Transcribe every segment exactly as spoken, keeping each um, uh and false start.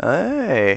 Hey.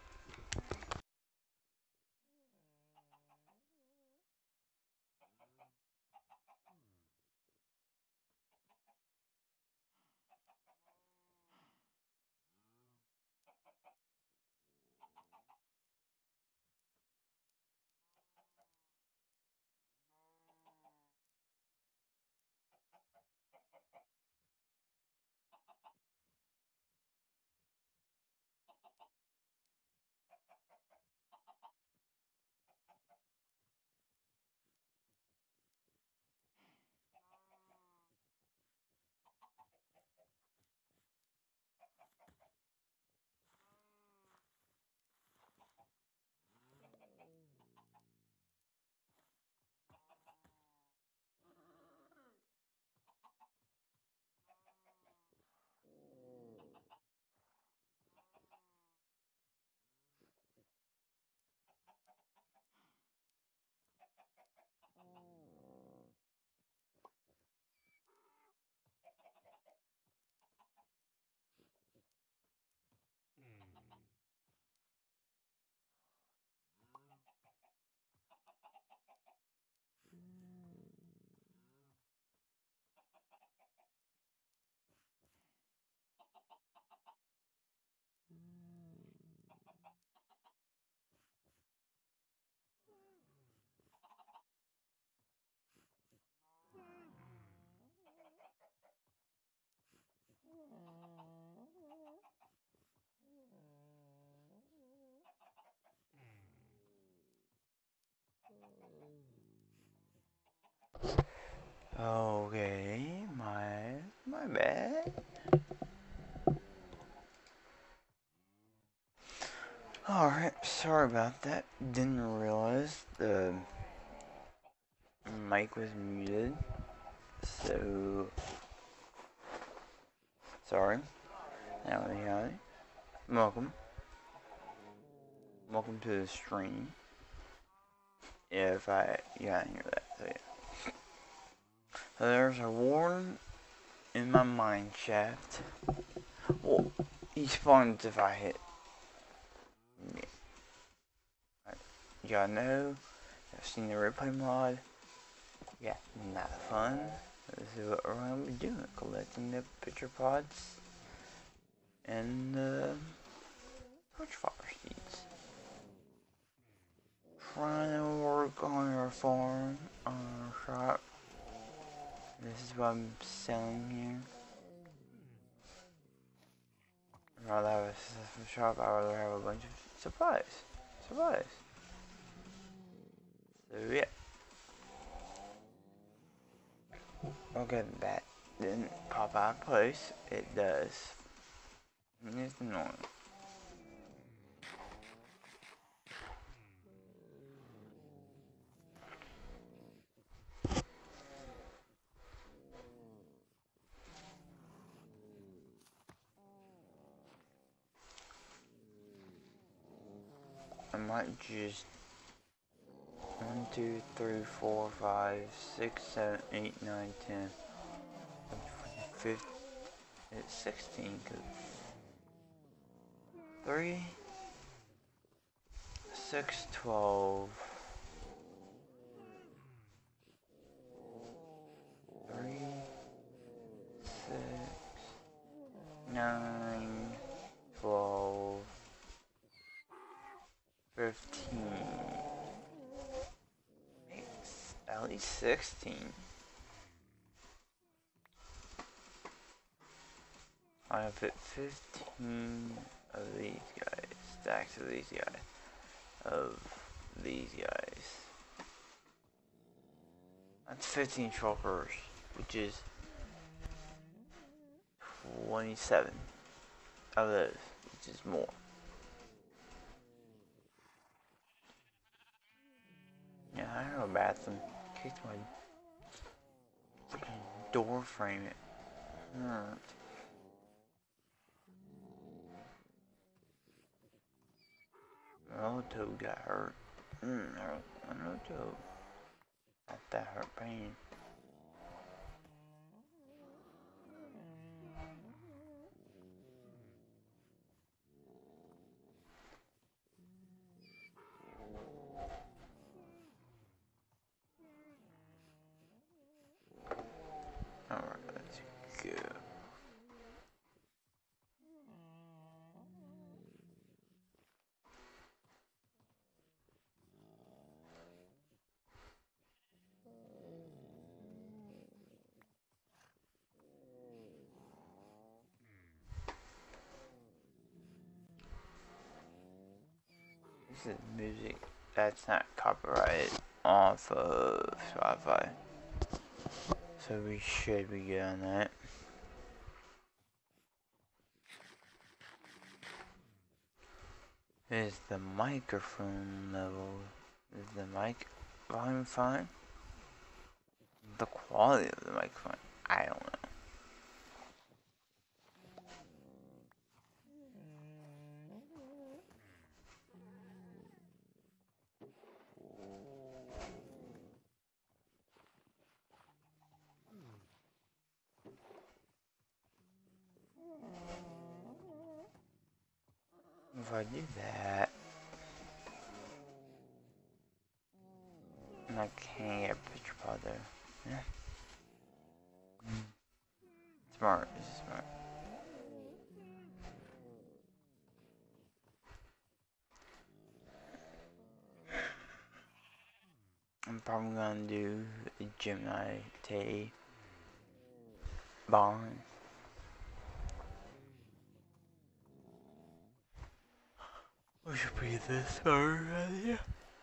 Okay, my my bad. Alright, sorry about that. Didn't realize the mic was muted. So sorry. Howdy howdy. Welcome. Welcome to the stream. If I yeah, I hear that. So yeah. So there's a warden in my mine shaft. Well, he spawns if I hit. Yeah. Y'all know, I've seen the replay mod. Yeah, not fun. This is what we're gonna be doing, collecting the pitcher pods and the torch fire seeds. Trying to work on our farm, on our shop. This is what I'm selling here. I'd rather have a successful shop, I'd rather have a bunch of supplies. Supplies. So yeah. Okay, that didn't pop out of place. It does. It's annoying. I might just one, two, three, four, five, six, seven, eight, nine, ten, fifteen, it's sixteen, cause three, six, twelve, three, six, nine, twelve, fifteen, at least sixteen. I have fit fifteen of these guys, stacks of these guys, of these guys. That's fifteen shulkers, which is twenty-seven of those, which is more. Yeah, I have a bathroom. In case my freaking door frame it hurt. Naruto got hurt. Mm, Naruto. Not that hurt pain. This is music that's not copyrighted off of Spotify. So we should be good on that. Is the microphone level, is the mic volume fine? The quality of the microphone, I don't know. If I do that, and I can't get a picture pod there. Yeah. Smart, this is smart. I'm probably gonna do a Gemini Tay Bond. We should be this far right here.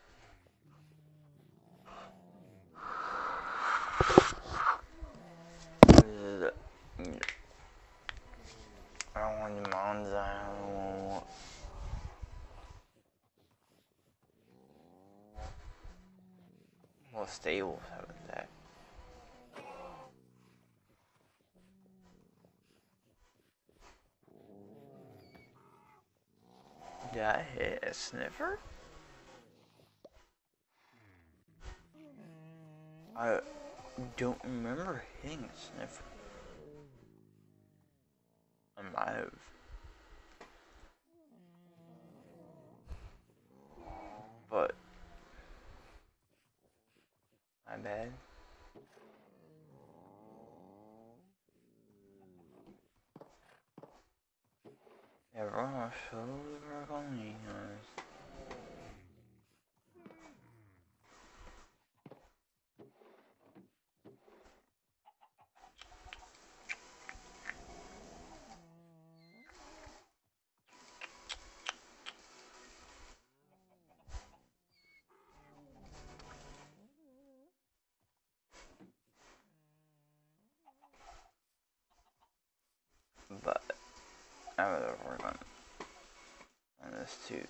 I don't want the mountains, I don't want more stable, how about that? Did I hit a sniffer? I don't remember hitting a sniffer. I might have. But my bad. Everyone was so work on me, guys. But I would have worked on, on this too.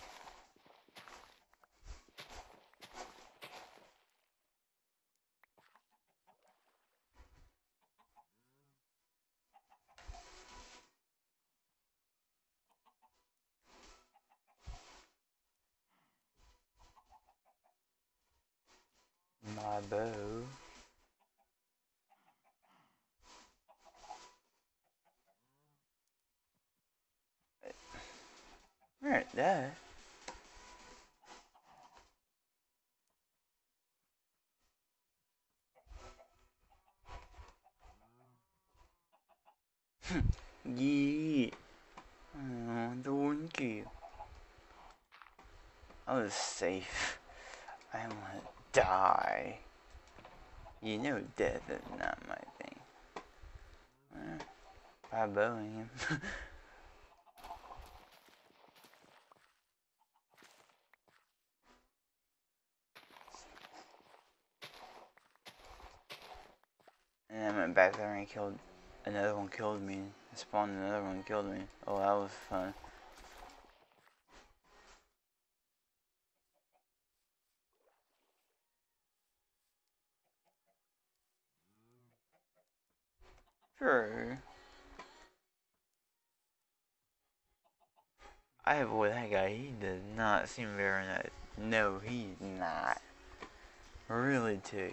My bow. Right there. Yeah. Oh, the one kill. I was safe. I don't want to die. You know death is not my thing. Eh, by bowing him. And I went back there and killed, another one killed me. I spawned another one and killed me. Oh, that was fun. Sure. I avoid that guy. He does not seem very nice. No, he's not. Really ticked.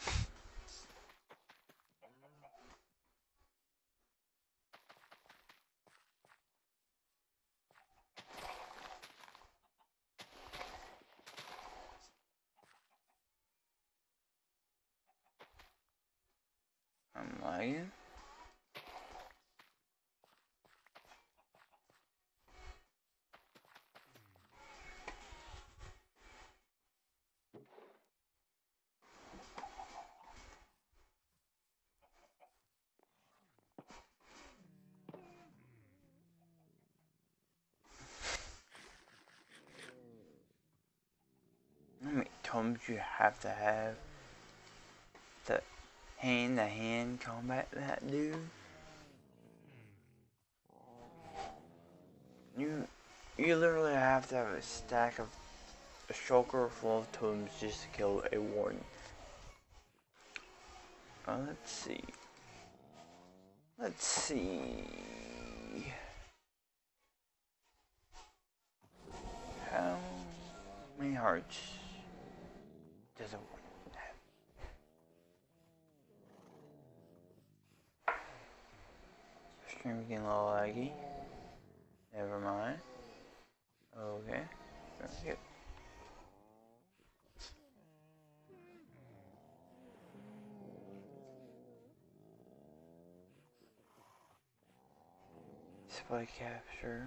I'm lagging. tomes you have to have to hand-to-hand combat that dude. You you literally have to have a stack of a shulker full of tomes just to kill a warden. Uh, let's see. Let's see. How many hearts does a warden have? Stream getting a little laggy. Never mind. Okay. Very good. Spy capture.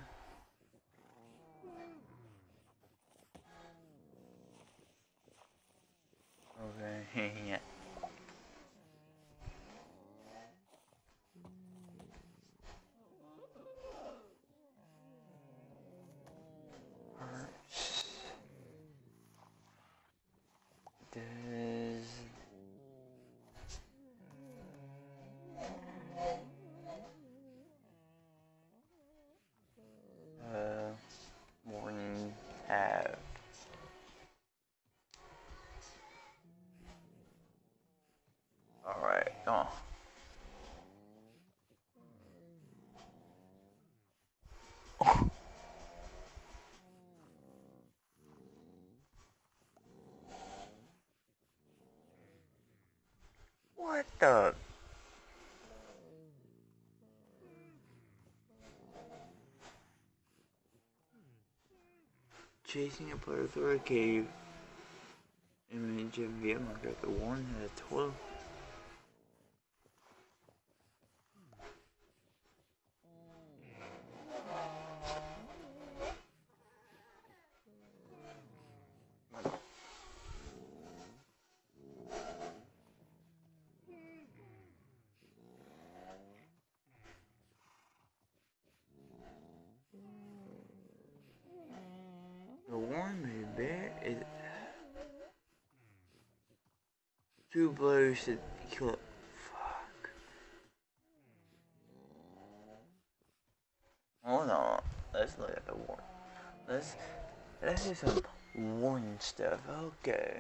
Okay, yeah. Does uh warden have alright, come on. What the? Chasing a player through a cave. Image of Vietmarker, the warden had a total. The warden made bear is two blows to kill it. Fuck. Hold on. Let's look at the warden. Let's let's do some warden stuff. Okay.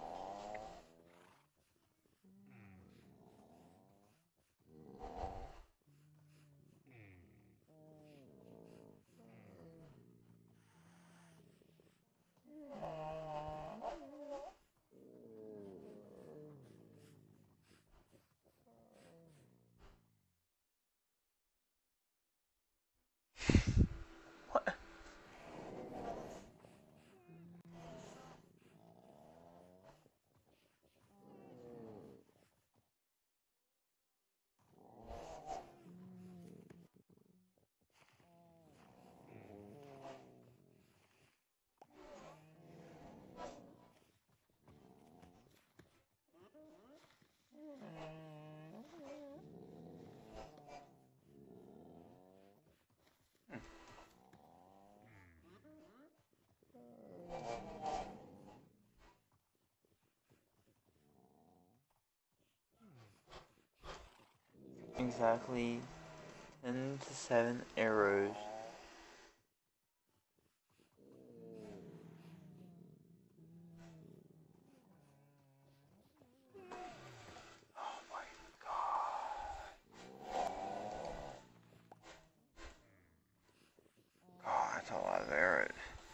What? Exactly ten to seven arrows. Oh my god. God, that's a lot of arrows.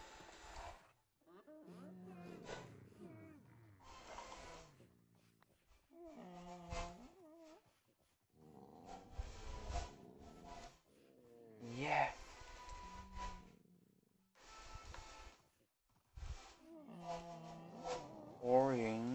Yeah. Boring.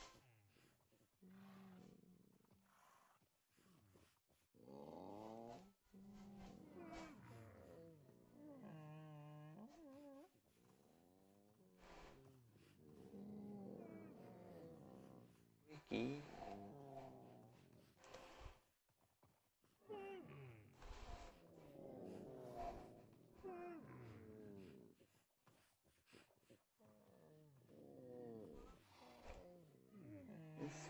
Wiki.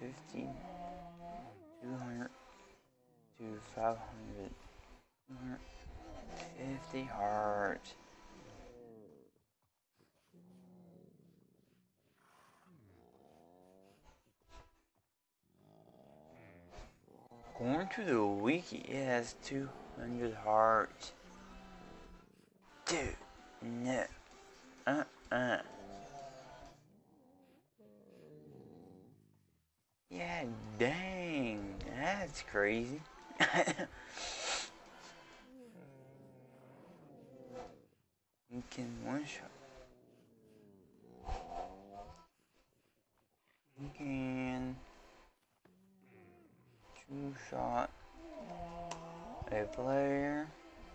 fifty, two hundred to five hundred, two hundred fifty hearts. According to the wiki, it has two hundred hearts. Dude, no. Uh-uh. Yeah, dang. That's crazy. You can one shot. You can two shot a player.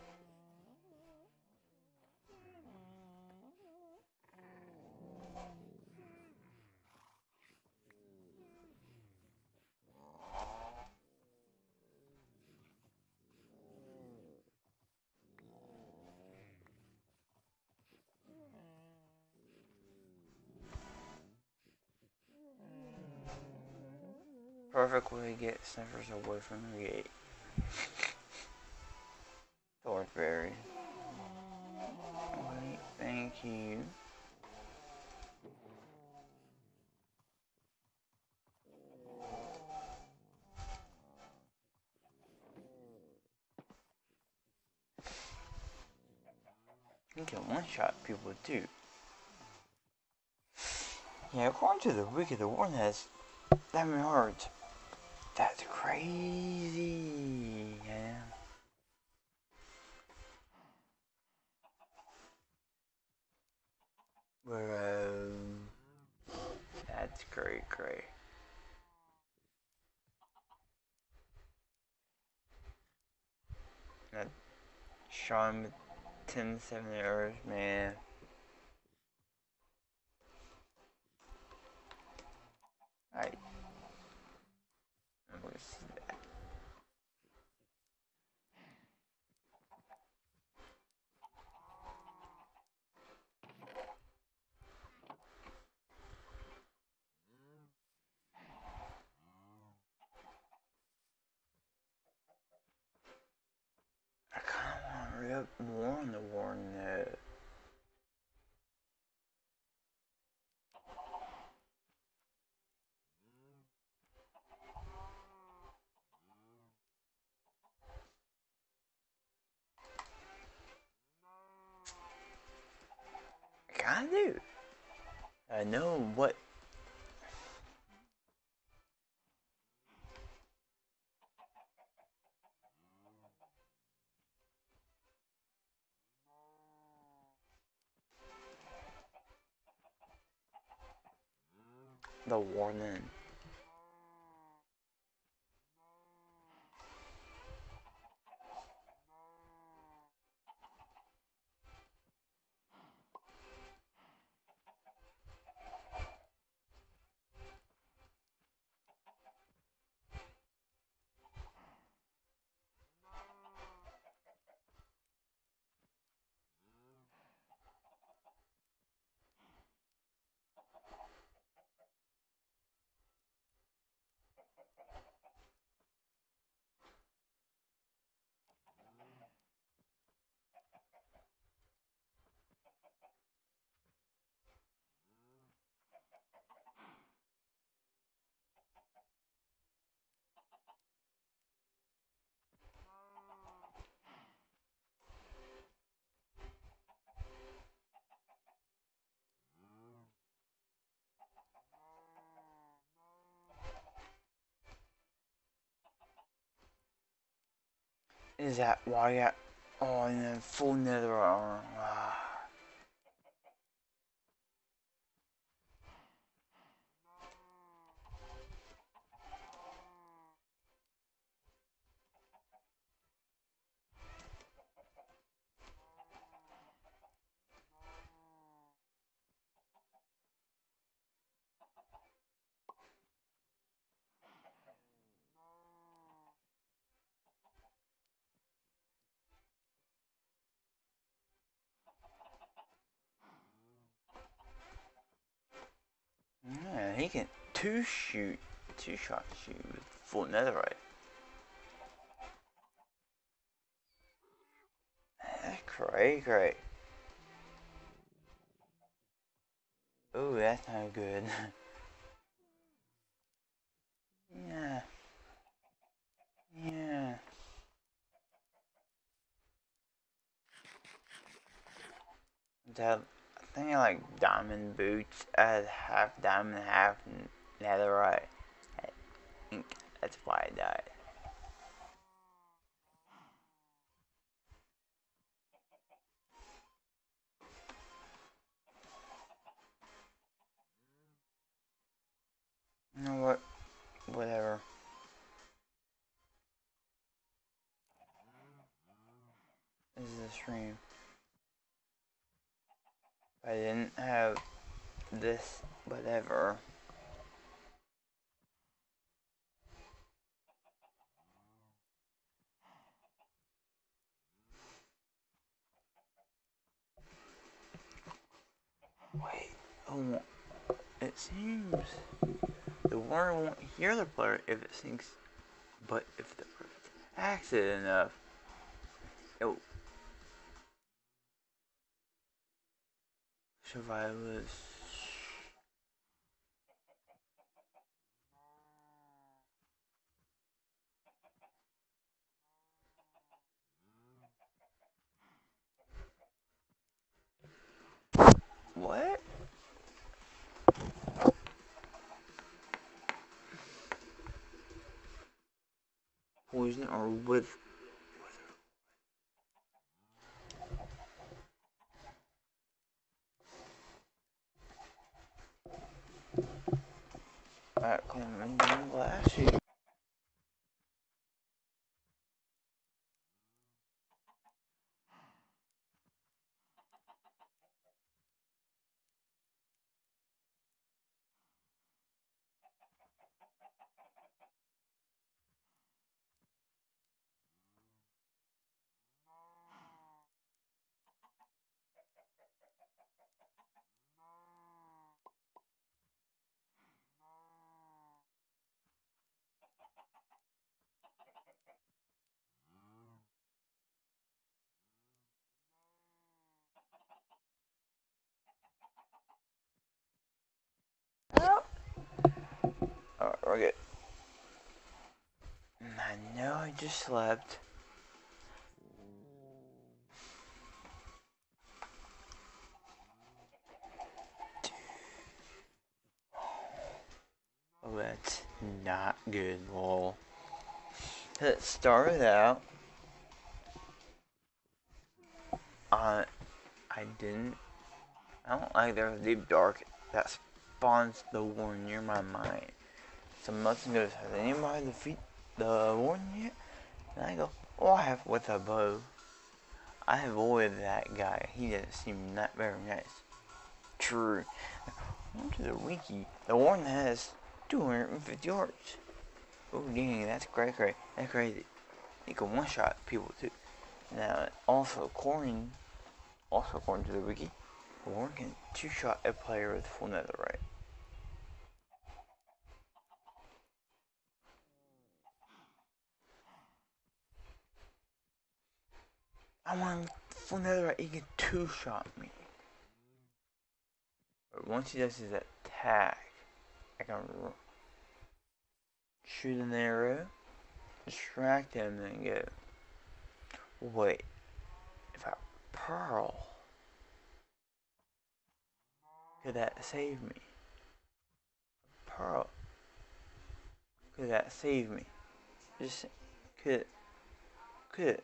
Perfect way to get sniffers away from the gate. Thornberry. Wait, thank you. You can one-shot people too. Yeah, according to the wiki, the warden has that many hearts. That's crazy. Yeah. Bro. That's great, great. That Sean ten seven errors, man. Alright. Let me see that. I kinda wanna read up more on the warden though. I kinda do. I know what the warden. Is that why I got oh and then full nether armor? Ah. Yeah, he can two shoot. two shots you with full netherite. That's cray cray. Oh, that's not good. Yeah. Yeah. That, I think I like diamond boots. I had half diamond, half netherite. I think that's why I died. You know what? Whatever. This is a stream. If I didn't have this, whatever. Wait. Oh, it seems the warner won't hear the player if it sinks, but if the player acts it enough, it survivors. What? Poison or with? Alright, come on, I'm glassy. Alright, we're good. I know I just slept. Oh, that's not good, lol. It started out. Uh, I didn't. I don't like there's a deep dark that spawns the war near my mind. So Mutton goes, has anybody defeat the warden yet? And I go, oh, I have with a bow. I avoided that guy. He didn't seem not very nice. True. Onto the wiki. The warden has two hundred fifty yards. Oh dang, that's great, great. That's crazy. He can one shot people too. Now, also according, also according to the wiki, the warden can two shot a player with full netherite. I want full netherite. He can two shot me. But once he does his attack, I can shoot an arrow, distract him, and go. Wait, if I pearl, could that save me? Pearl, could that save me? Just could, could.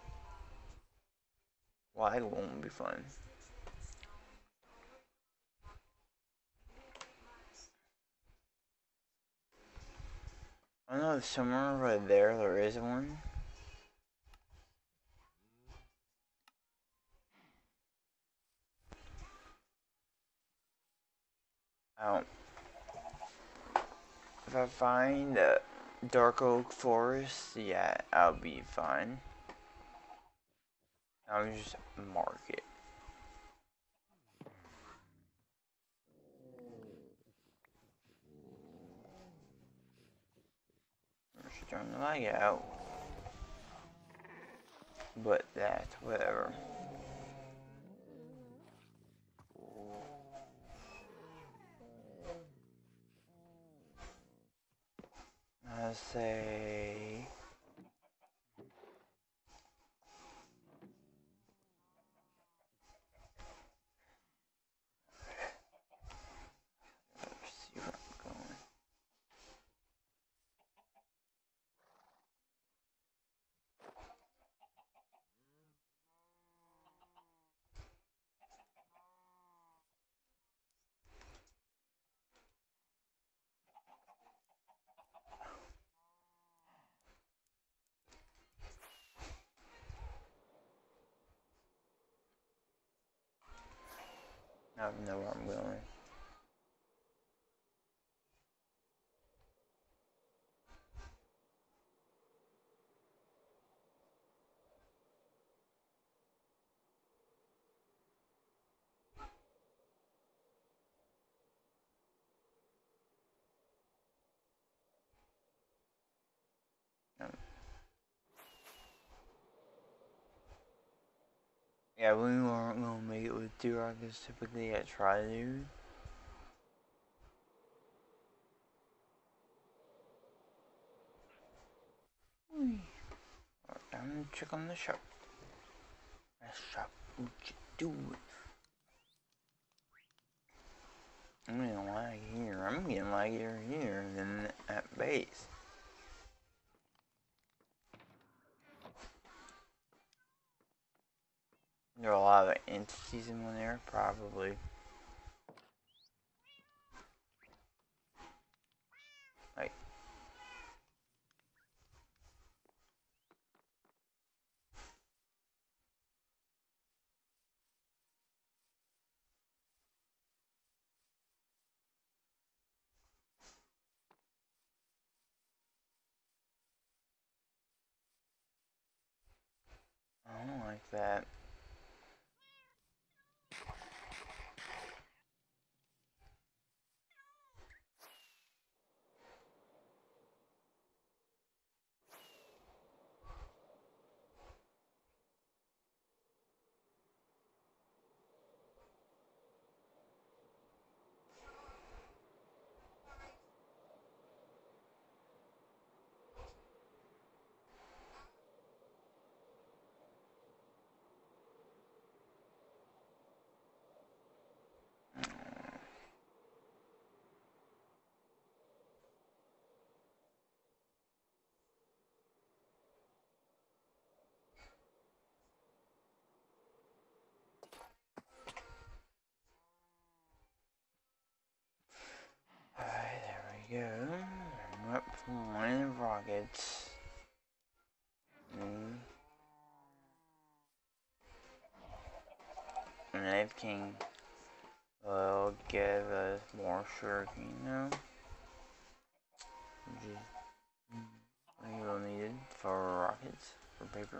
Well, that won't be fun. I know somewhere right there there is one. I don't. If I find a dark oak forest, yeah, I'll be fine. I'll just mark it. turn the light out. But that's whatever. I say let's see where I'm going. I don't know where I'm going. Um, yeah, we weren't gonna make it with two rockets. Typically, I try to do. Alright, time to check on the shop. The shop, what you doing? I'm getting lag here. I'm getting laggier here than at base. There are a lot of entities in one there, probably. Like, I don't like that. Alright, there we go. I'm up for one of rockets. Mm. And Knave King will give us more sugarcane now. Which is we will need it for rockets, for paper.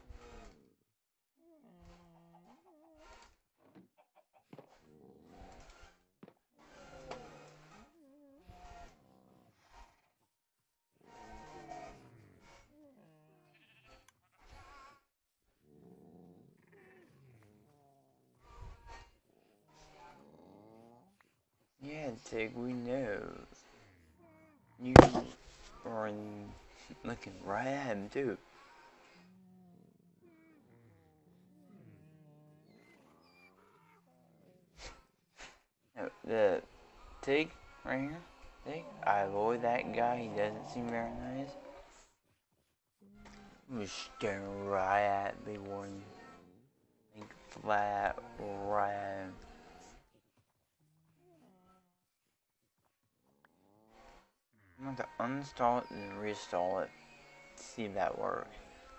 Yeah, Tig, we know. You are in, looking right at him, too. No, the Tig, right here. Tig, I avoid that guy. He doesn't seem very nice. He was staring right at me one. Like, flat right at him. I'm going to uninstall it and reinstall it. See if that works.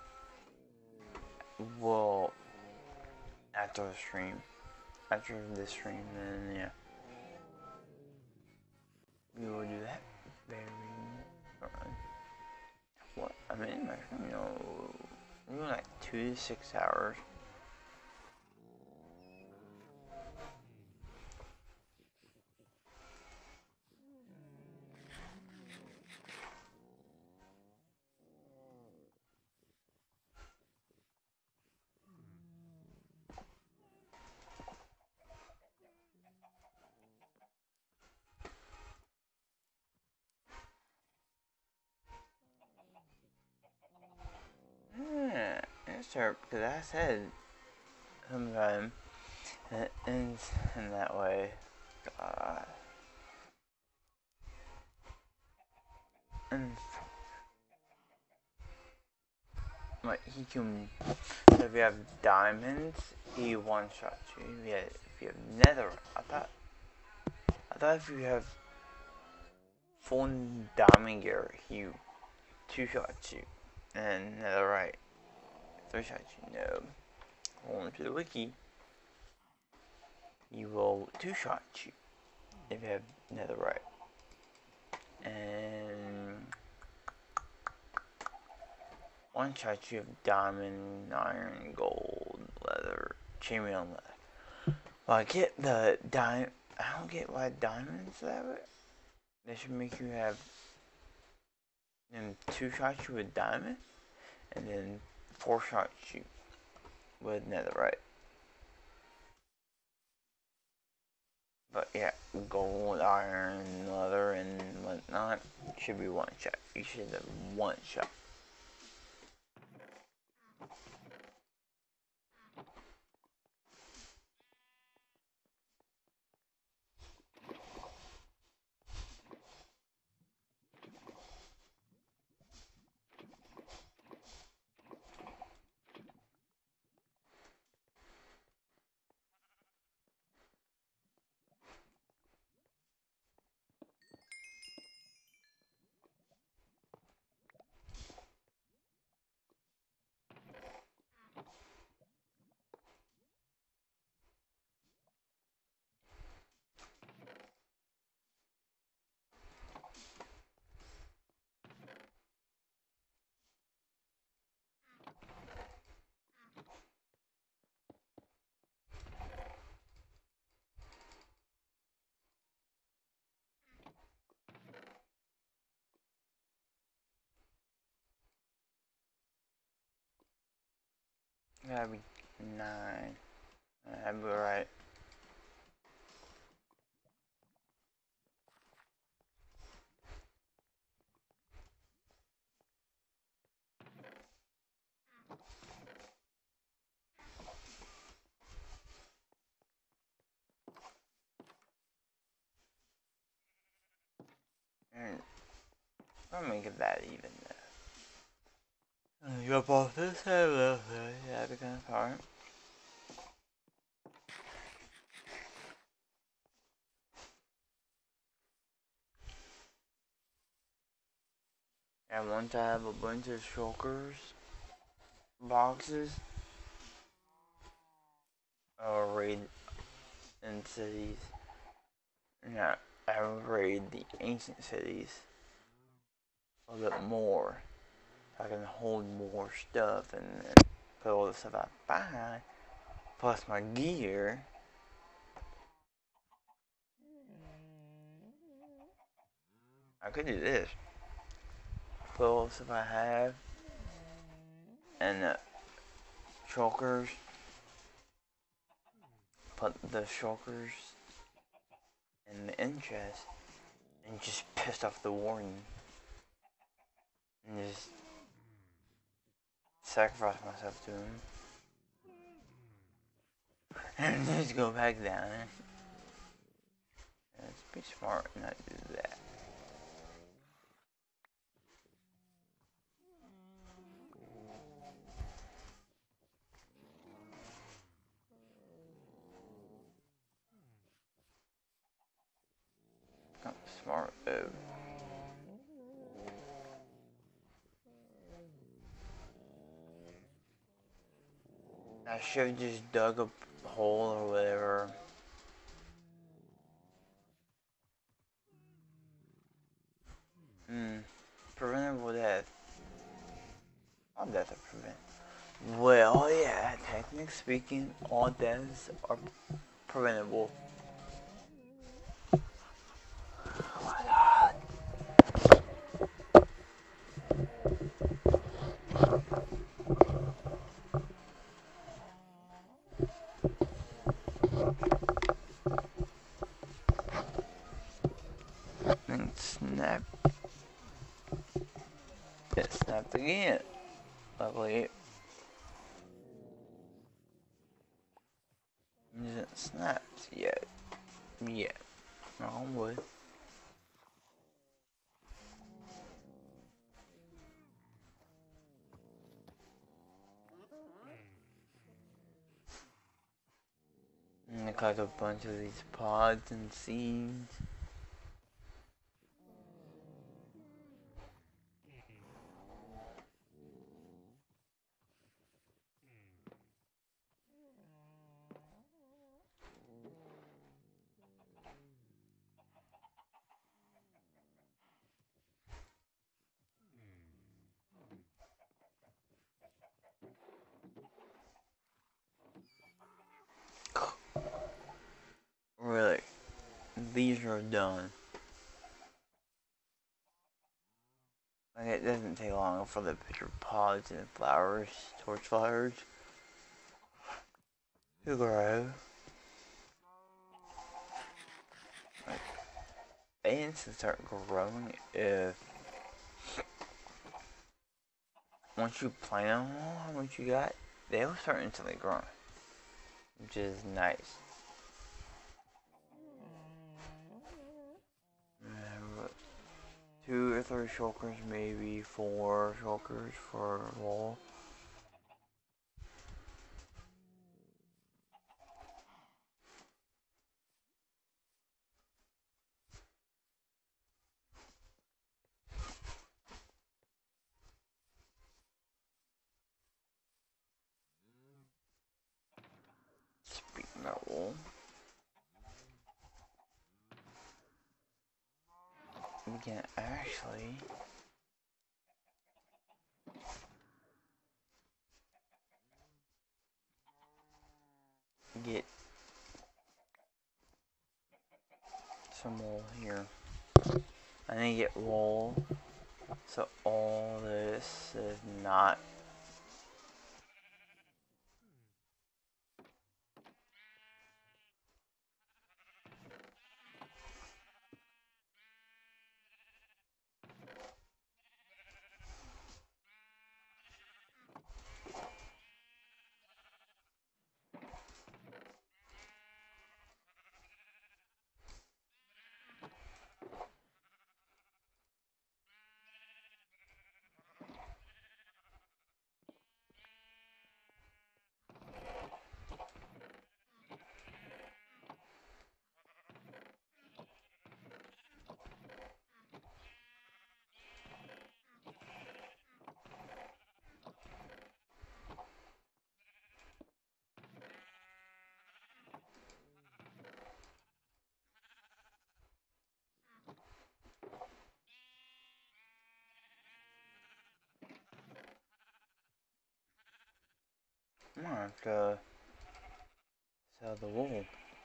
Well, after the stream. After this stream, then yeah. We will do that very shortly. What? I mean, you know, we were like two to six hours. answer because I said sometime and it ends in that way. God. And like he can. So if you have diamonds, he one shots you. If you have, if you have netherite, I thought. I thought if you have full diamond gear, he two shots you, and netherite three shots you. No, according to the wiki, he will two shot you if you have netherite. And one shot you have diamond, iron, gold, leather, chainmail leather. Well, I get the diamond. I don't get why diamonds have it. They should make you have them two shots you with diamond, and then four shots you with netherite. But yeah, gold, iron, leather, and whatnot should be one shot. You should have one shot. That'd be nine. That'd be right. And I'll make it that even though. Jump off this side of the that'd be kind of hard. And once I have a bunch of shulkers boxes, I'll raid in cities. Yeah, I'll raid the ancient cities a little bit more. So I can hold more stuff and then put all the stuff I buy, plus my gear. I could do this. Put all the stuff I have and the shulkers. Put the shulkers in the end chest and just pissed off the warden. And just sacrifice myself to him. And just go back down. Let's be smart and not do that. Not smart though. I should have just dug a hole or whatever. Hmm. Preventable death. All deaths are preventable. Well, yeah, technically speaking, all deaths are preventable. Oh my god. And snap. It snapped again. Luckily, isn't snapped yet. Yet. Wrong wood. And I collect a bunch of these pods and seeds. Really, these are done. Like, it doesn't take long for the picture pods and flowers, torch flowers, to grow. Like, they instantly start growing if once you plant them all, once you got, they'll start instantly growing, which is nice. Two or three shulkers, maybe four shulkers for wool. Speaking of wool, we can actually get some wool here. I need to get wool, so all this is not I'm gonna have to sell the wool.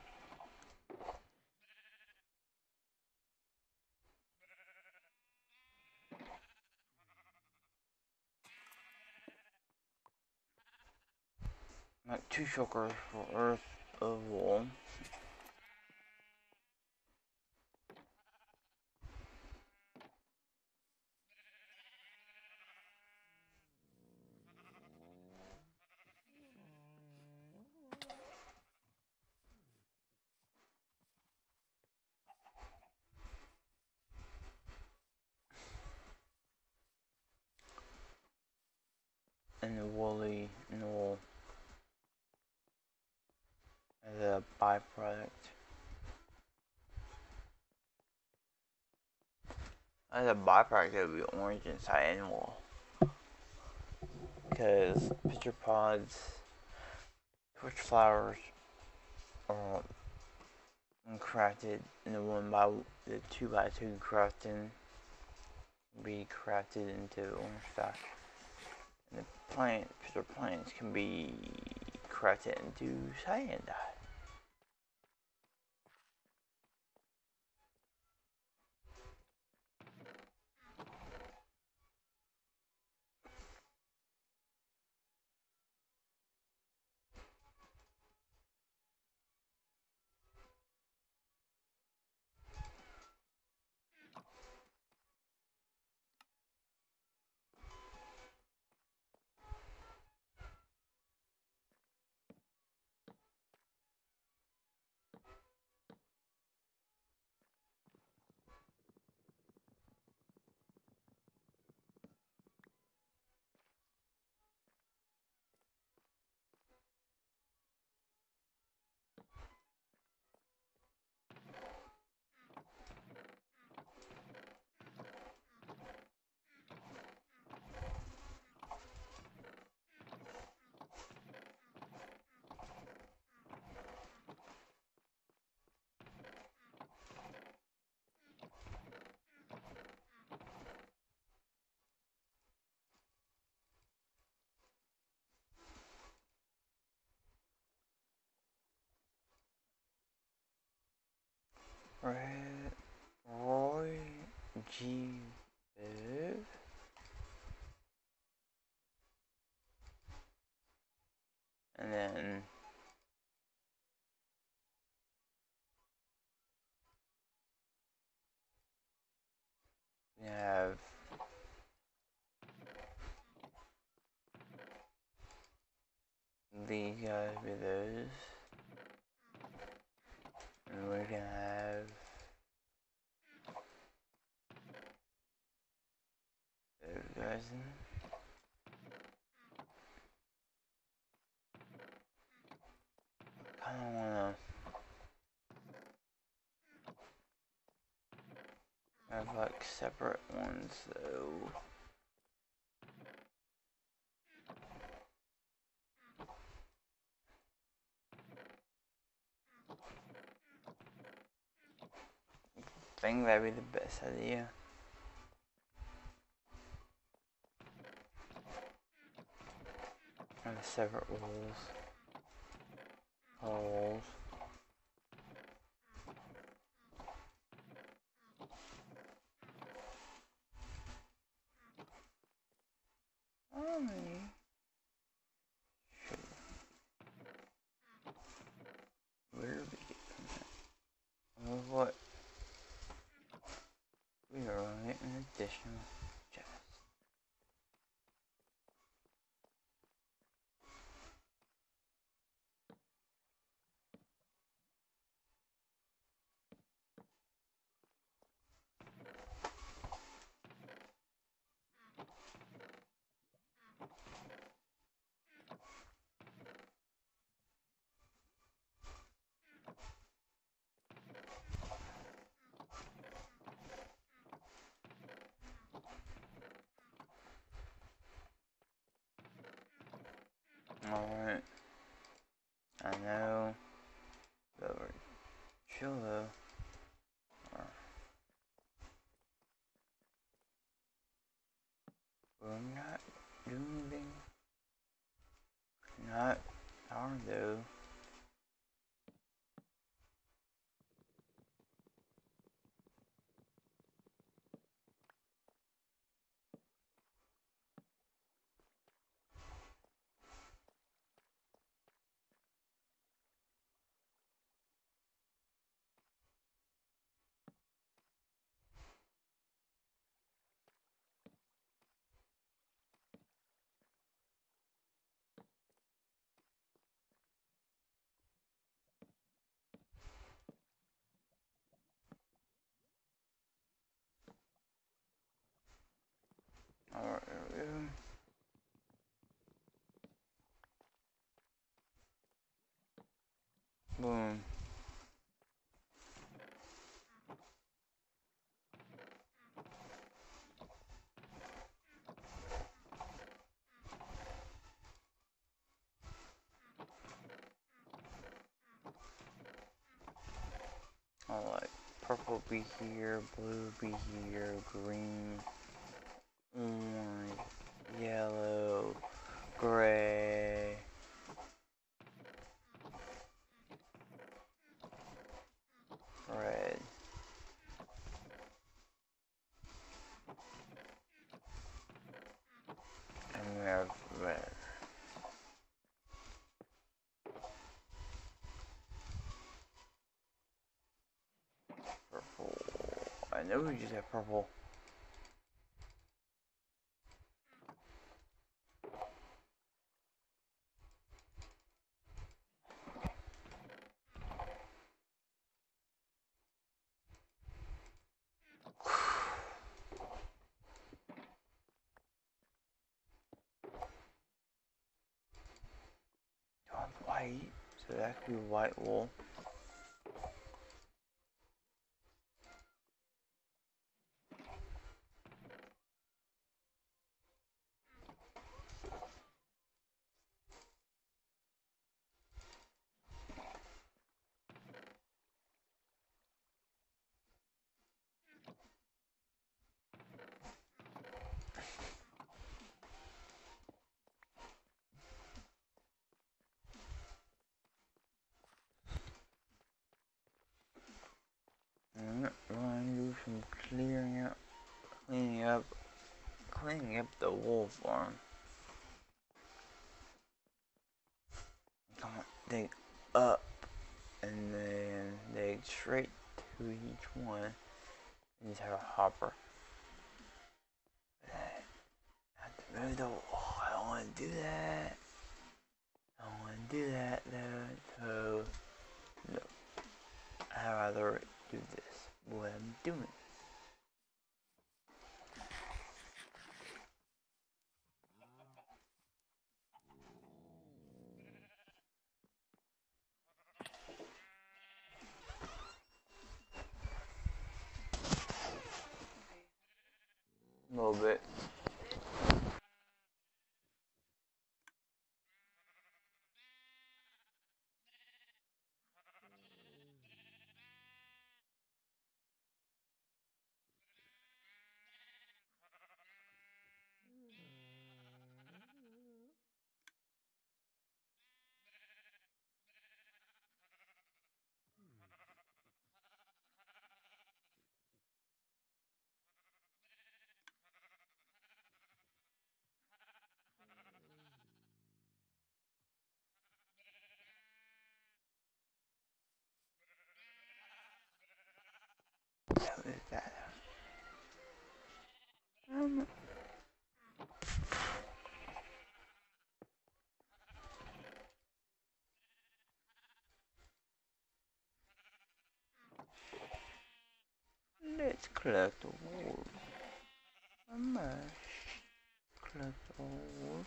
Like two shulkers worth of wool. And the woolly and the wool as a byproduct. As a byproduct, it would be orange inside and wool. Because pitcher pods, torch flowers are crafted in the one by the two by two crafting be crafted into orange dye. And the plant pitcher plants can be crafted into cyan dye. Red Roy G. Biv. And then we have these guys be those. And we can have those guys in. I don't wanna have like separate ones though. I think that'd be the best idea. And separate walls. Holes. How many? Where did we get from that? Oh, what? We are on it an additional chest. Alright. I know. But we're chill though. We're not doing anything. Not hard though. Alright, there we go. Boom. Alright, purple be here, blue be here, green, orange, yellow, gray. Red. And we have red. Purple. I know we just have purple. White, so that could be white wool. up the wool farm. Come on, dig up, and then dig straight to each one. And just have a hopper. I have to move the. Oh, I don't want to do that. I don't want to do that though. So no, I'd rather do this. What I'm doing. A little bit. What is that? Um, let's collect the wool. I must collect the wool.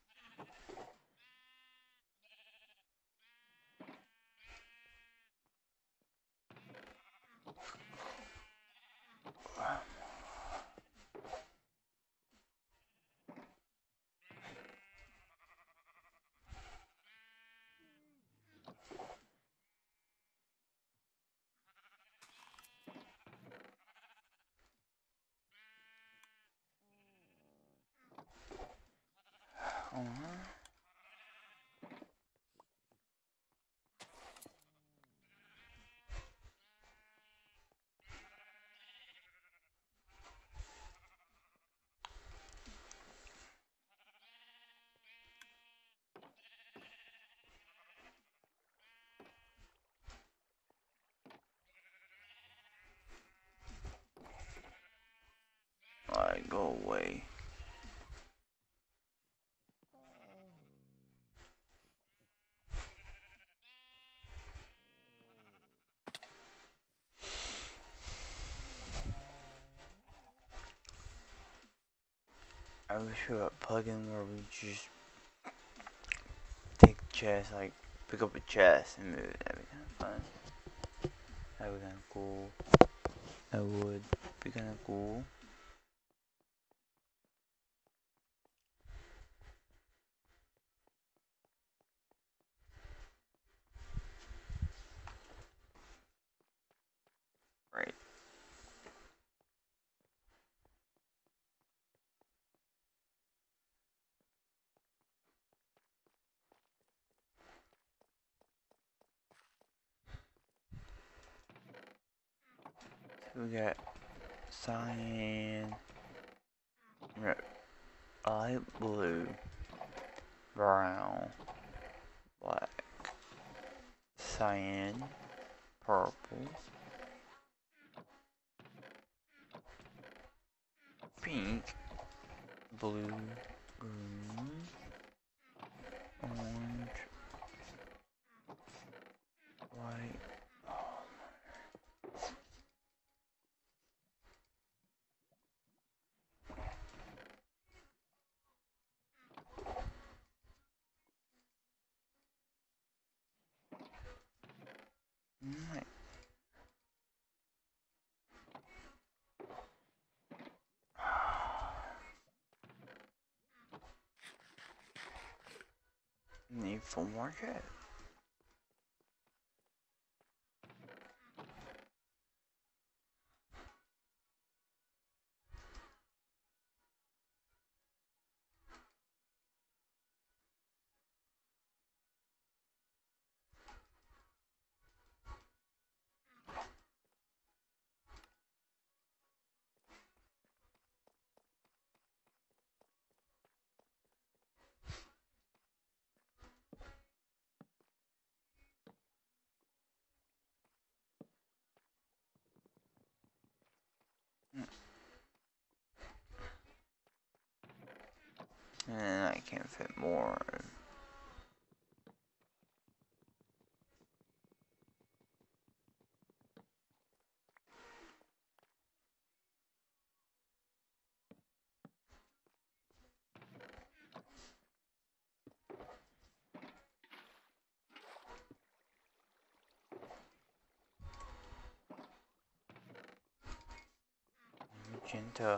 Uh-huh. Alright, go away. I wish we had a plugin where we just take the chest, like pick up a chest and move it. That'd be kind of fun. That'd be kind of cool. That would be kind of cool. Right. So we got cyan, red, light blue, brown, black, cyan, purple, pink, blue, green, orange, white. Right. Need four more chests. fit more. Magenta.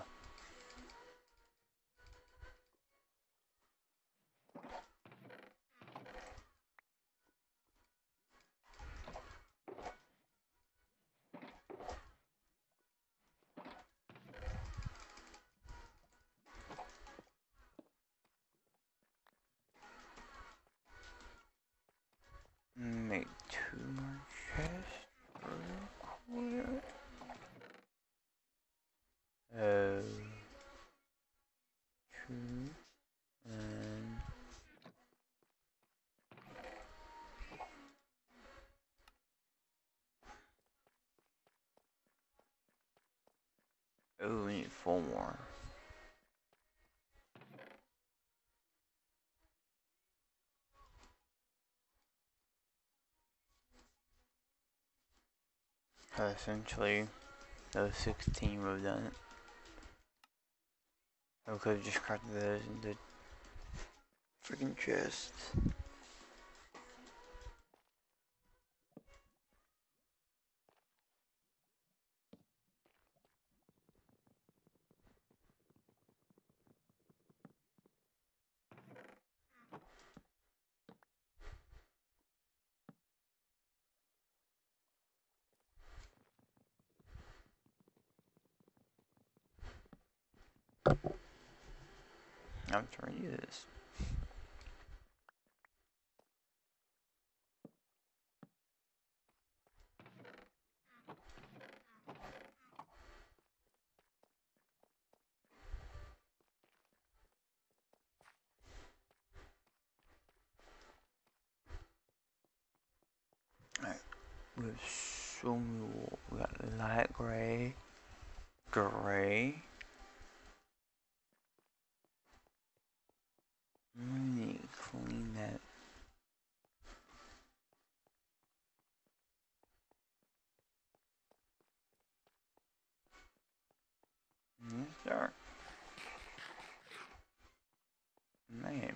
Make two more chests real quick. Uh, two and oh, we need four more. Uh, essentially, those sixteen would have done it. I could have just crafted those into freaking chests. I'm trying to use this. Alright, we have so many wool. We got light gray, gray. We need to clean that. It's dark. Man.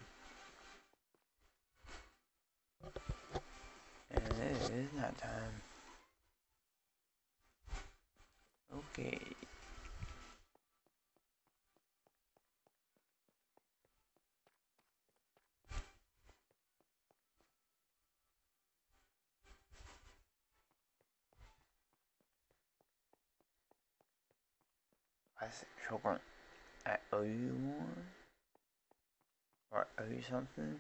And it is not time. Okay. I said, children, I owe you one? Or I owe you something?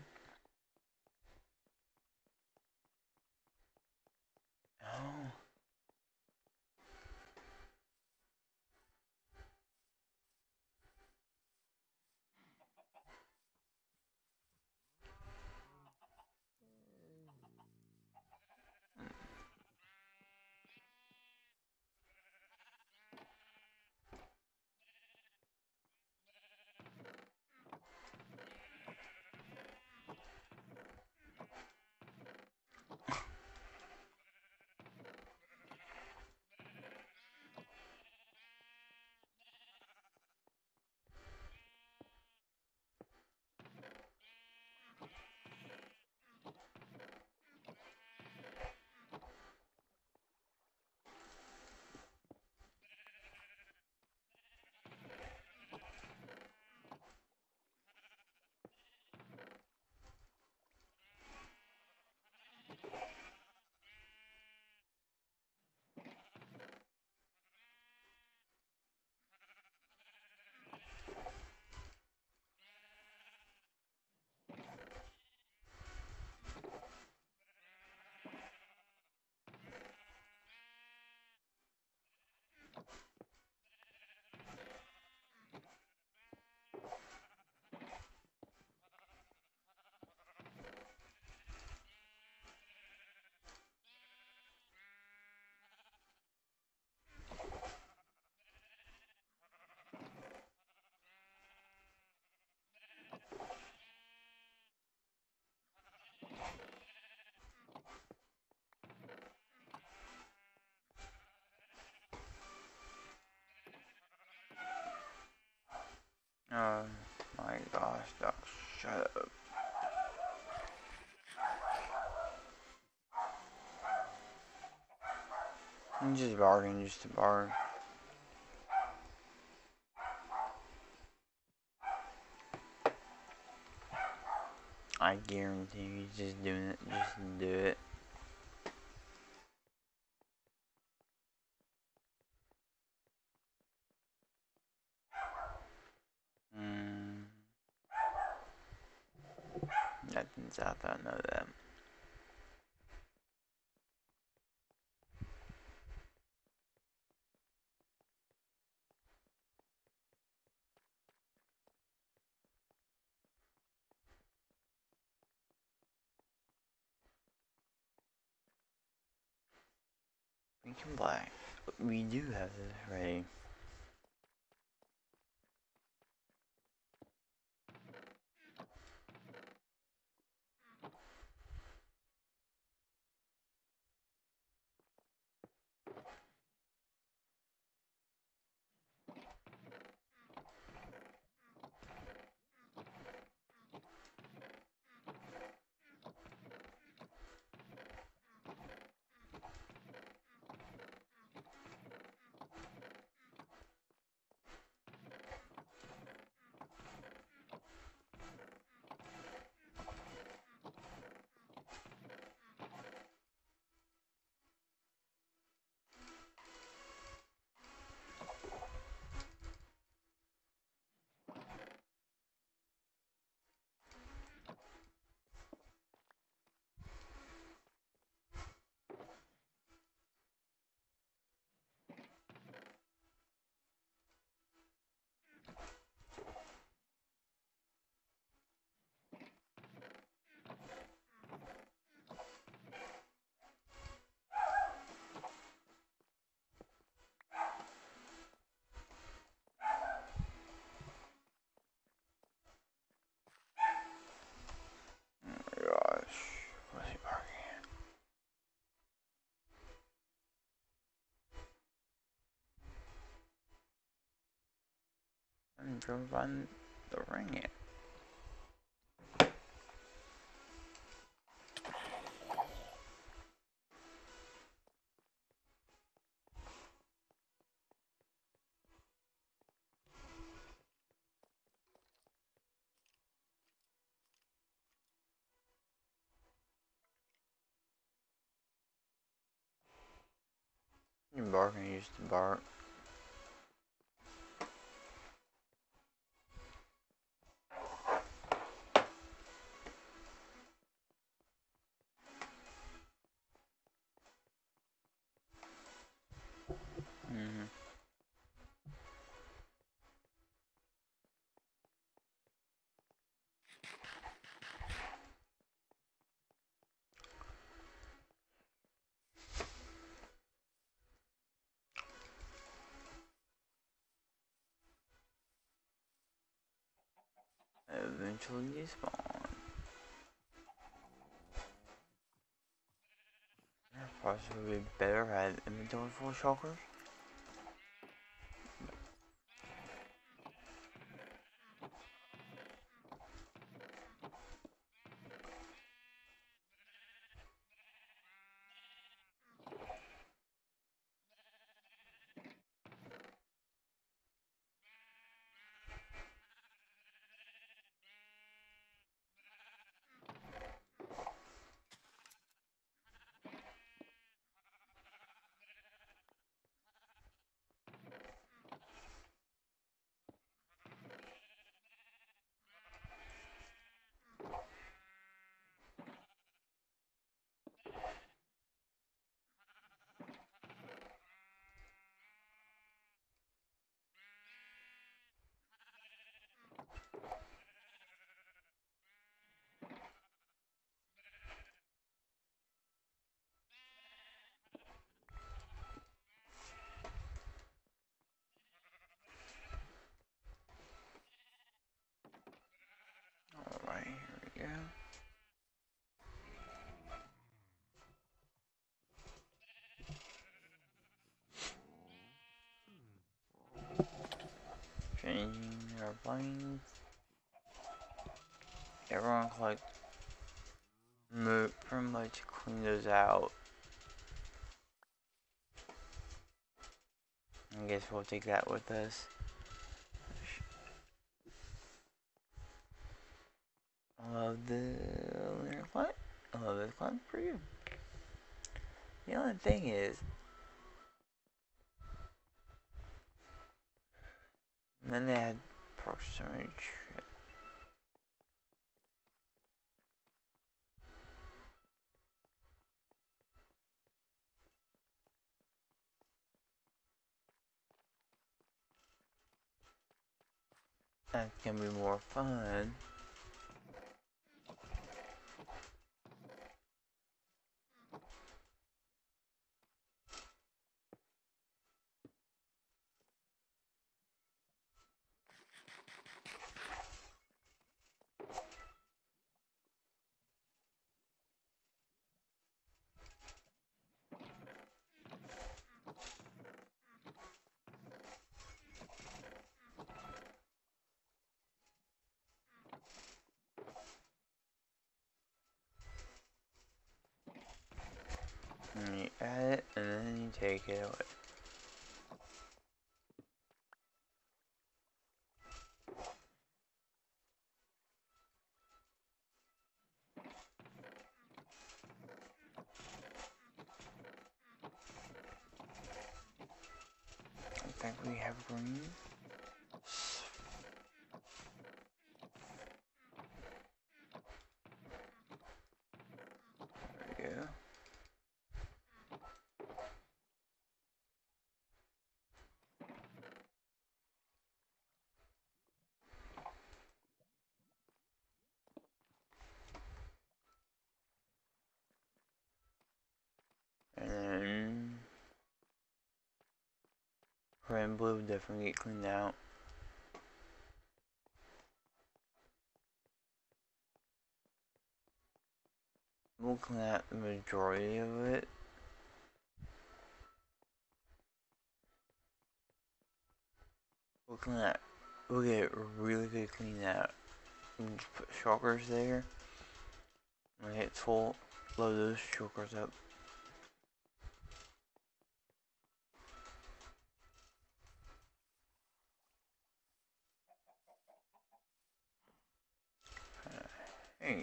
No. I'm just barking just to bark. I guarantee he's just doing it just to do it. Hmm. Nothing's out there, I know that. Pink and black. We do have this ready. Gosh, what's he barking? I'm trying to find the ring yet. You're barking used to bark. Mm-hmm. Eventually despawn. Possibly better at inventory for shulkers. Alright, here we go. Changing our planes. Everyone collect, move, pretty much clean those out. guess we'll take that with us. I love the lunar climb. I love this climb for you. The only thing is, and then they had proximity. That can be more fun. And you add it, and then you take it away. I think we have green. There we go. And then red and blue definitely get cleaned out. We'll clean out the majority of it. We'll clean out. We'll get it really good cleaned out. And just put shulkers there. When it's full, load those shulkers up. Hey.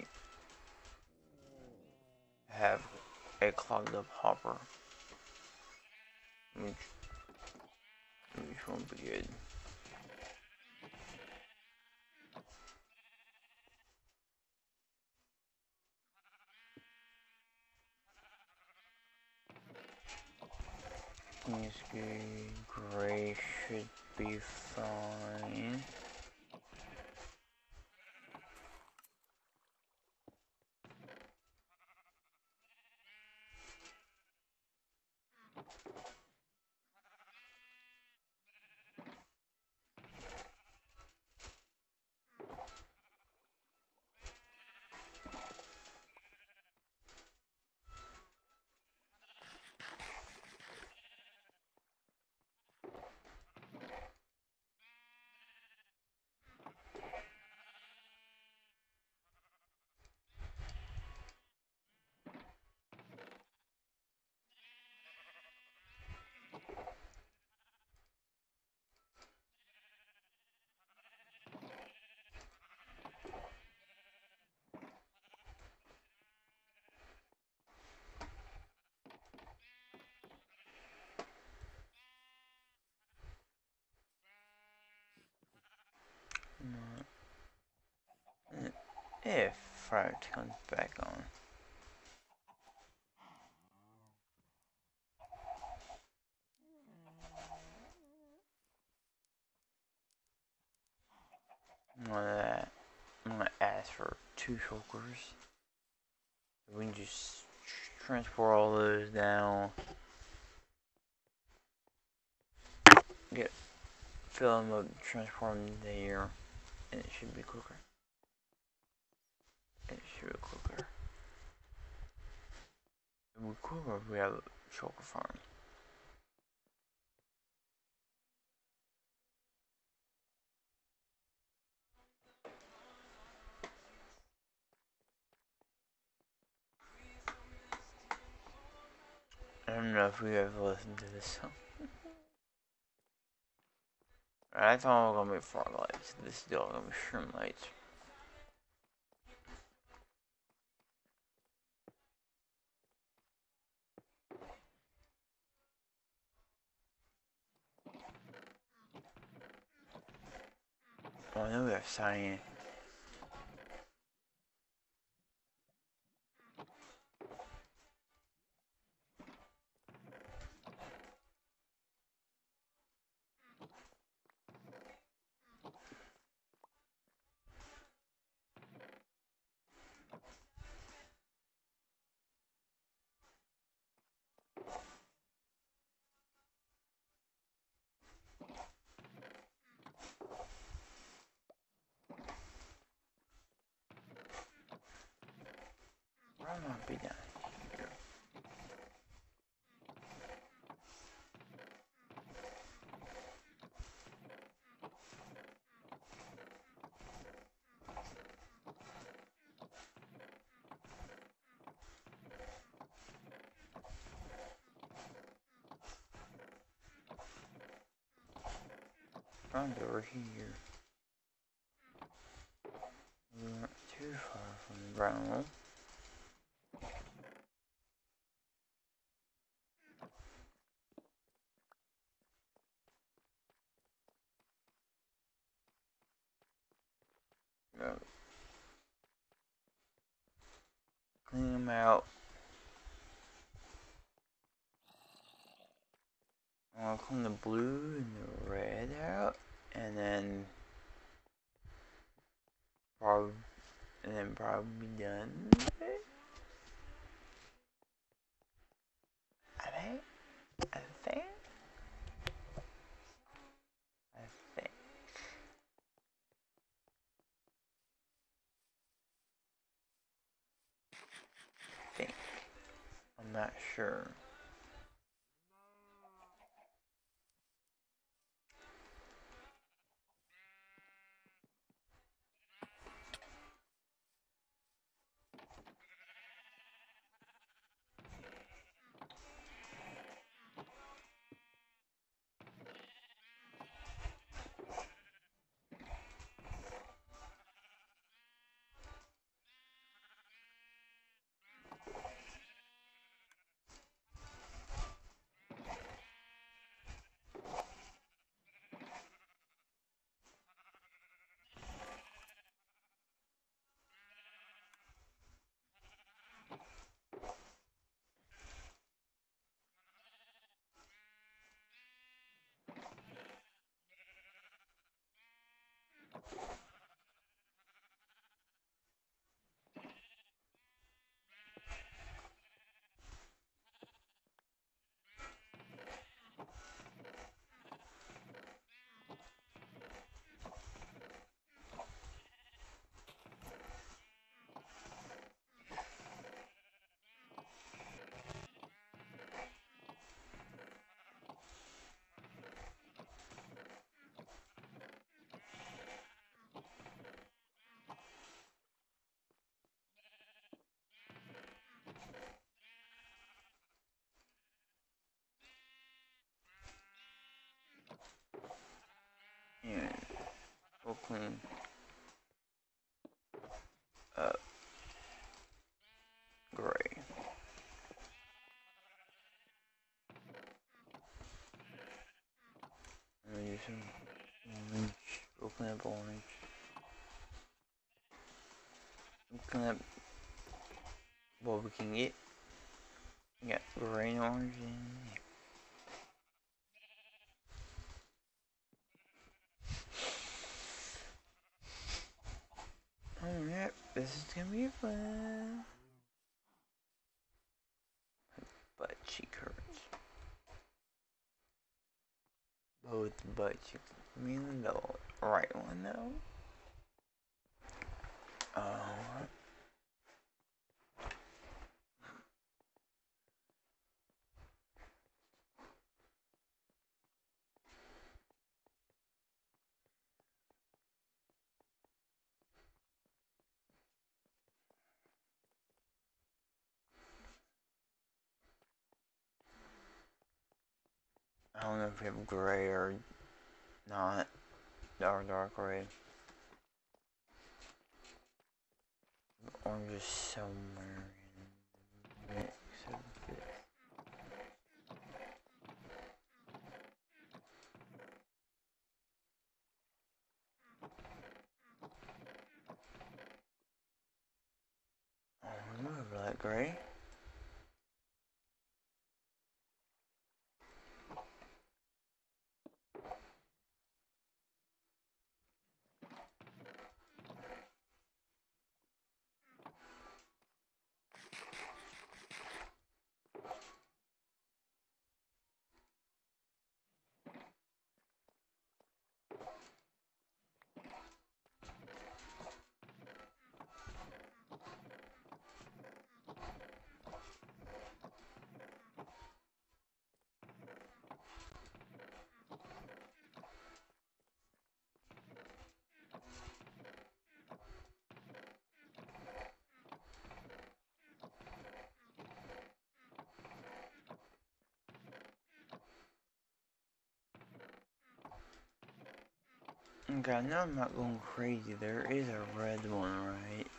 Have a clogged up hopper. Which, which won't be good. This gray should be fine. If fire comes back on. I'm gonna, I'm gonna ask for two shulkers. We can just transport all those down. Get fill them up, transport them there, and it should be quicker. It should be quicker. It would be quicker if we have a shulker farm. I don't know if we ever listened to this song. I thought it was gonna be frog lights. This is still gonna be shroom lights. Oh, I know they're cyan. Why not be down here? Around over here. We weren't too far from the ground. Go. Clean them out. I'll clean the blue and the red out, and then probably, and then probably be done with it. I think. I think. I think. I think. I'm not sure. And we'll clean up gray. I'm gonna use some orange. We'll clean up orange. We'll clean up what we can get. We got gray and orange in. Oh, yep, this is gonna be fun. My butt cheek hurts. Both butt cheeks. I mean, the right one though. Oh. I don't know if we have gray or not. or dark red. Or just somewhere in the mix of this. Oh, remove that gray. Okay, I know I'm not going crazy. There is a red one, right?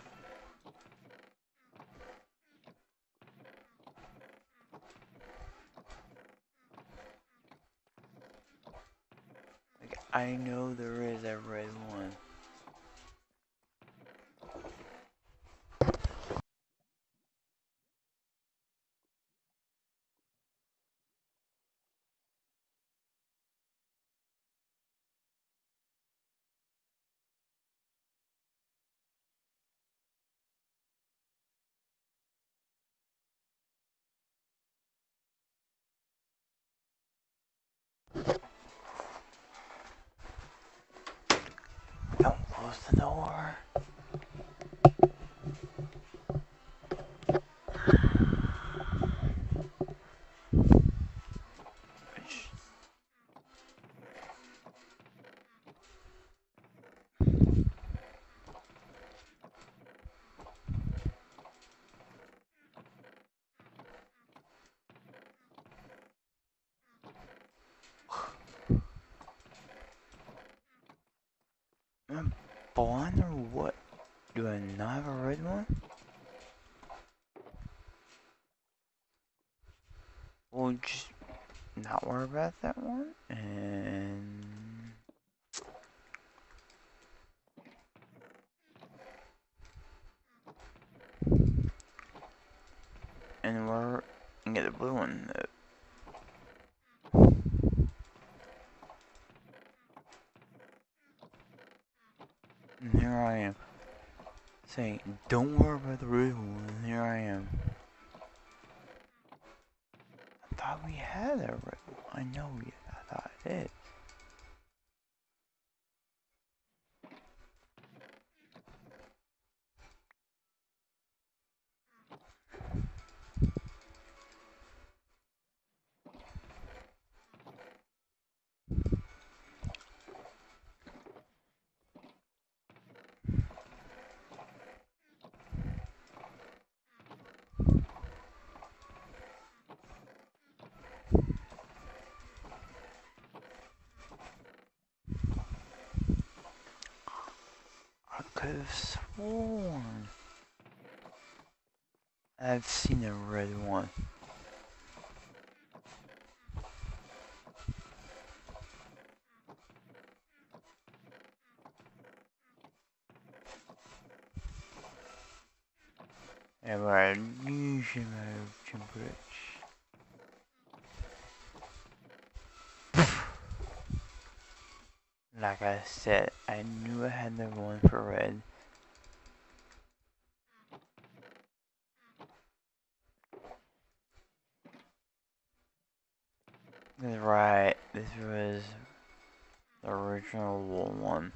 Like, I know there is a red one. Don't close the door. Am I blind or what? Do I not have a red one? We'll just not worry about that one. And... And we're gonna get the blue one. And here I am. Saying, don't worry about the red one. And here I am. I thought we had a red one. I know we I thought I did. I could have sworn I've seen a red one. Yeah, but I usually move to bridge. Like I said, I knew I had the one for red. That's right, this was the original one.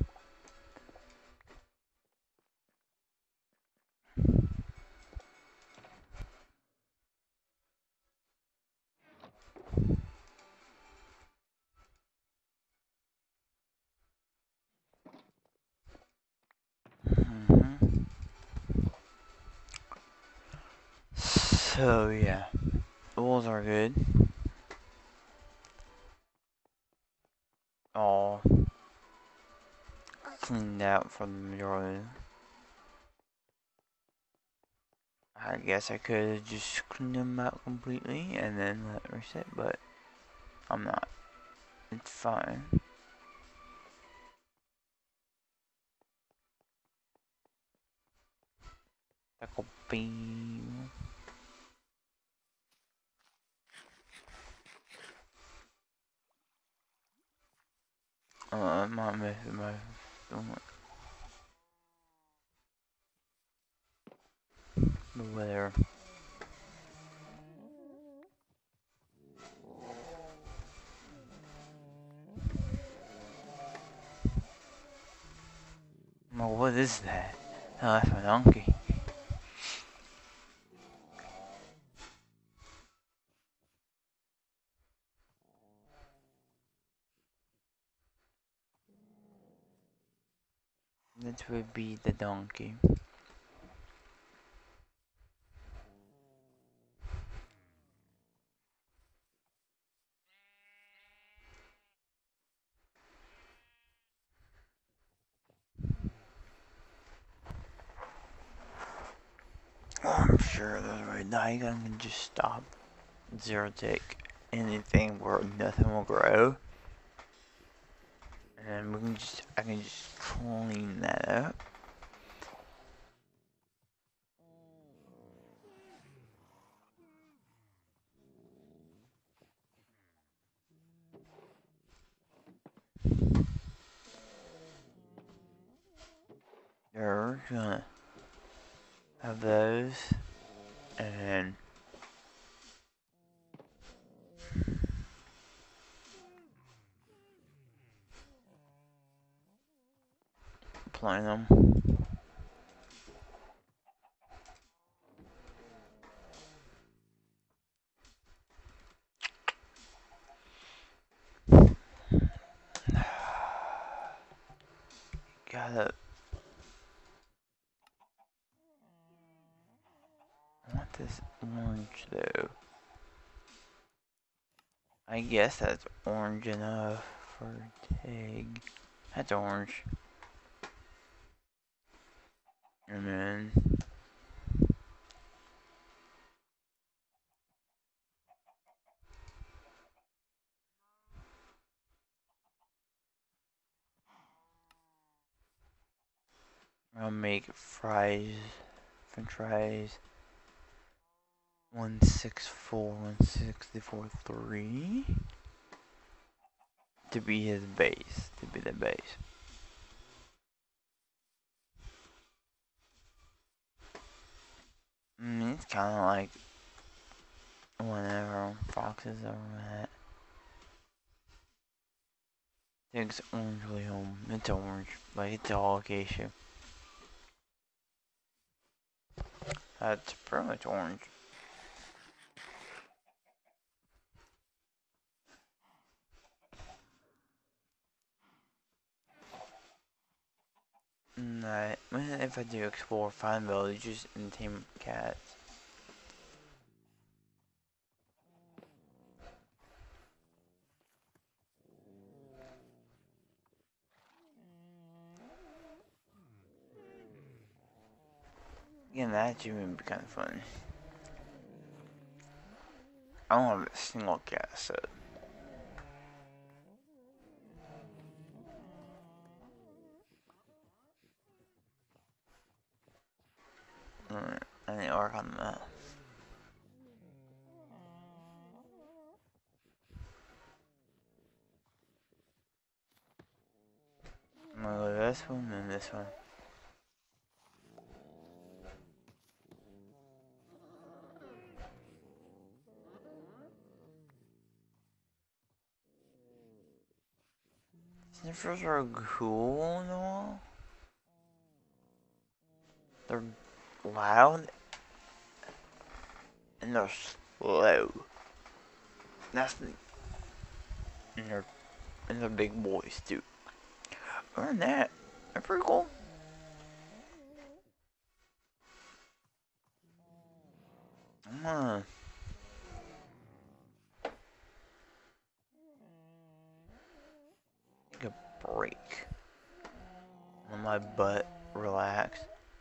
Mm-hmm. So yeah, the walls are good. Oh, cleaned out for the majority. I guess I could have just cleaned them out completely and then let it reset, but I'm not. It's fine. Tackle beam. Oh, I might miss my stomach. But whatever. Well, what is that? Oh, that's my donkey. That would be the donkey. Oh, I'm sure there's a way I can just stop zero tick anything where nothing will grow. And we can just, I can just clean that up. We're gonna have those, and plant them. Gotta. I want this orange though. I guess that's orange enough for Tig. That's orange. And then I'll make fries, french fries. one sixty-four, one sixty-four, three. To be his base. To be the base. I mean, it's kind of like whenever foxes are at. I think it's orange really home. It's orange. Like, it's all acacia. That's pretty much orange. Right. If I do explore, find villages and tame cats. Again, that would be kind of fun. I don't have a single cat set. Alright, I need to work on that. I'm gonna go to this one and this one. Sniffers are cool and all. They're loud and they're slow. That's the and they're and they're big boys too. Other than that, they're pretty cool. I'm gonna take a break. Let my butt relax.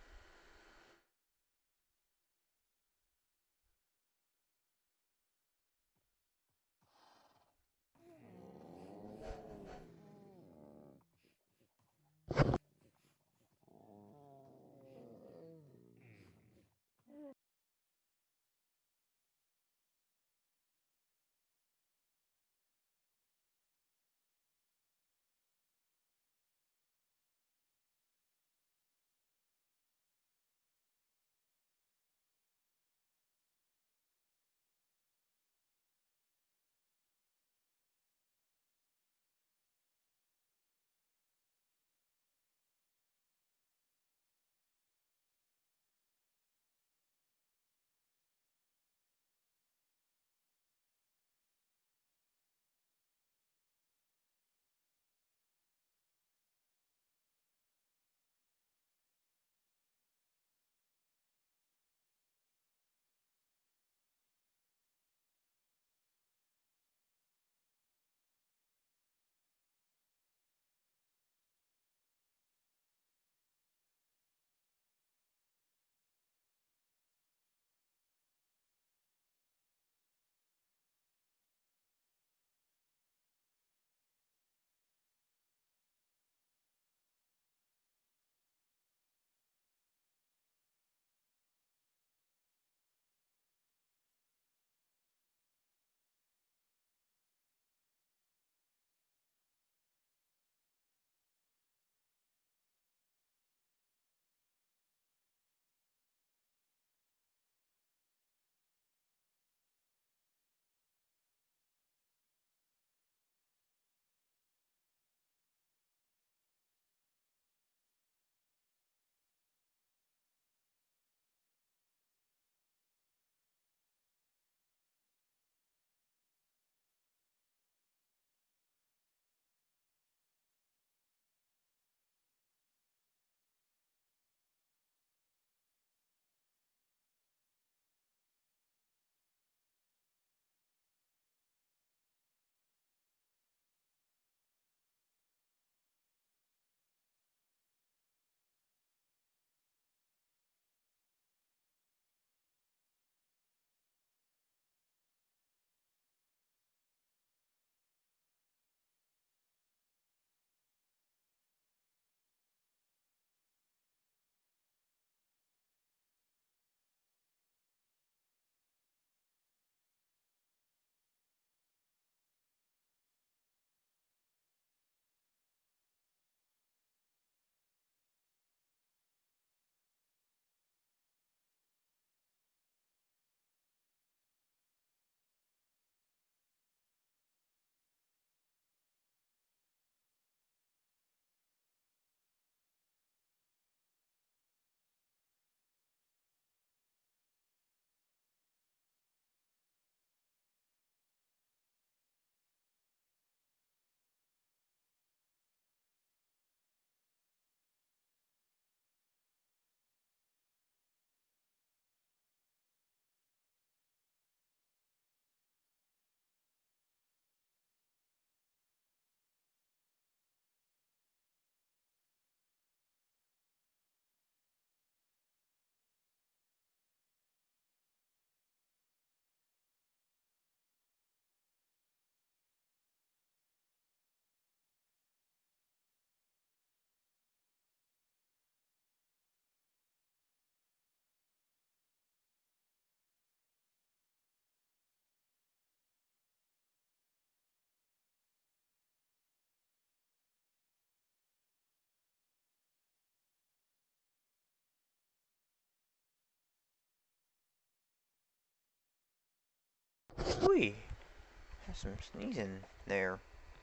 Whee! There's some sneezing there.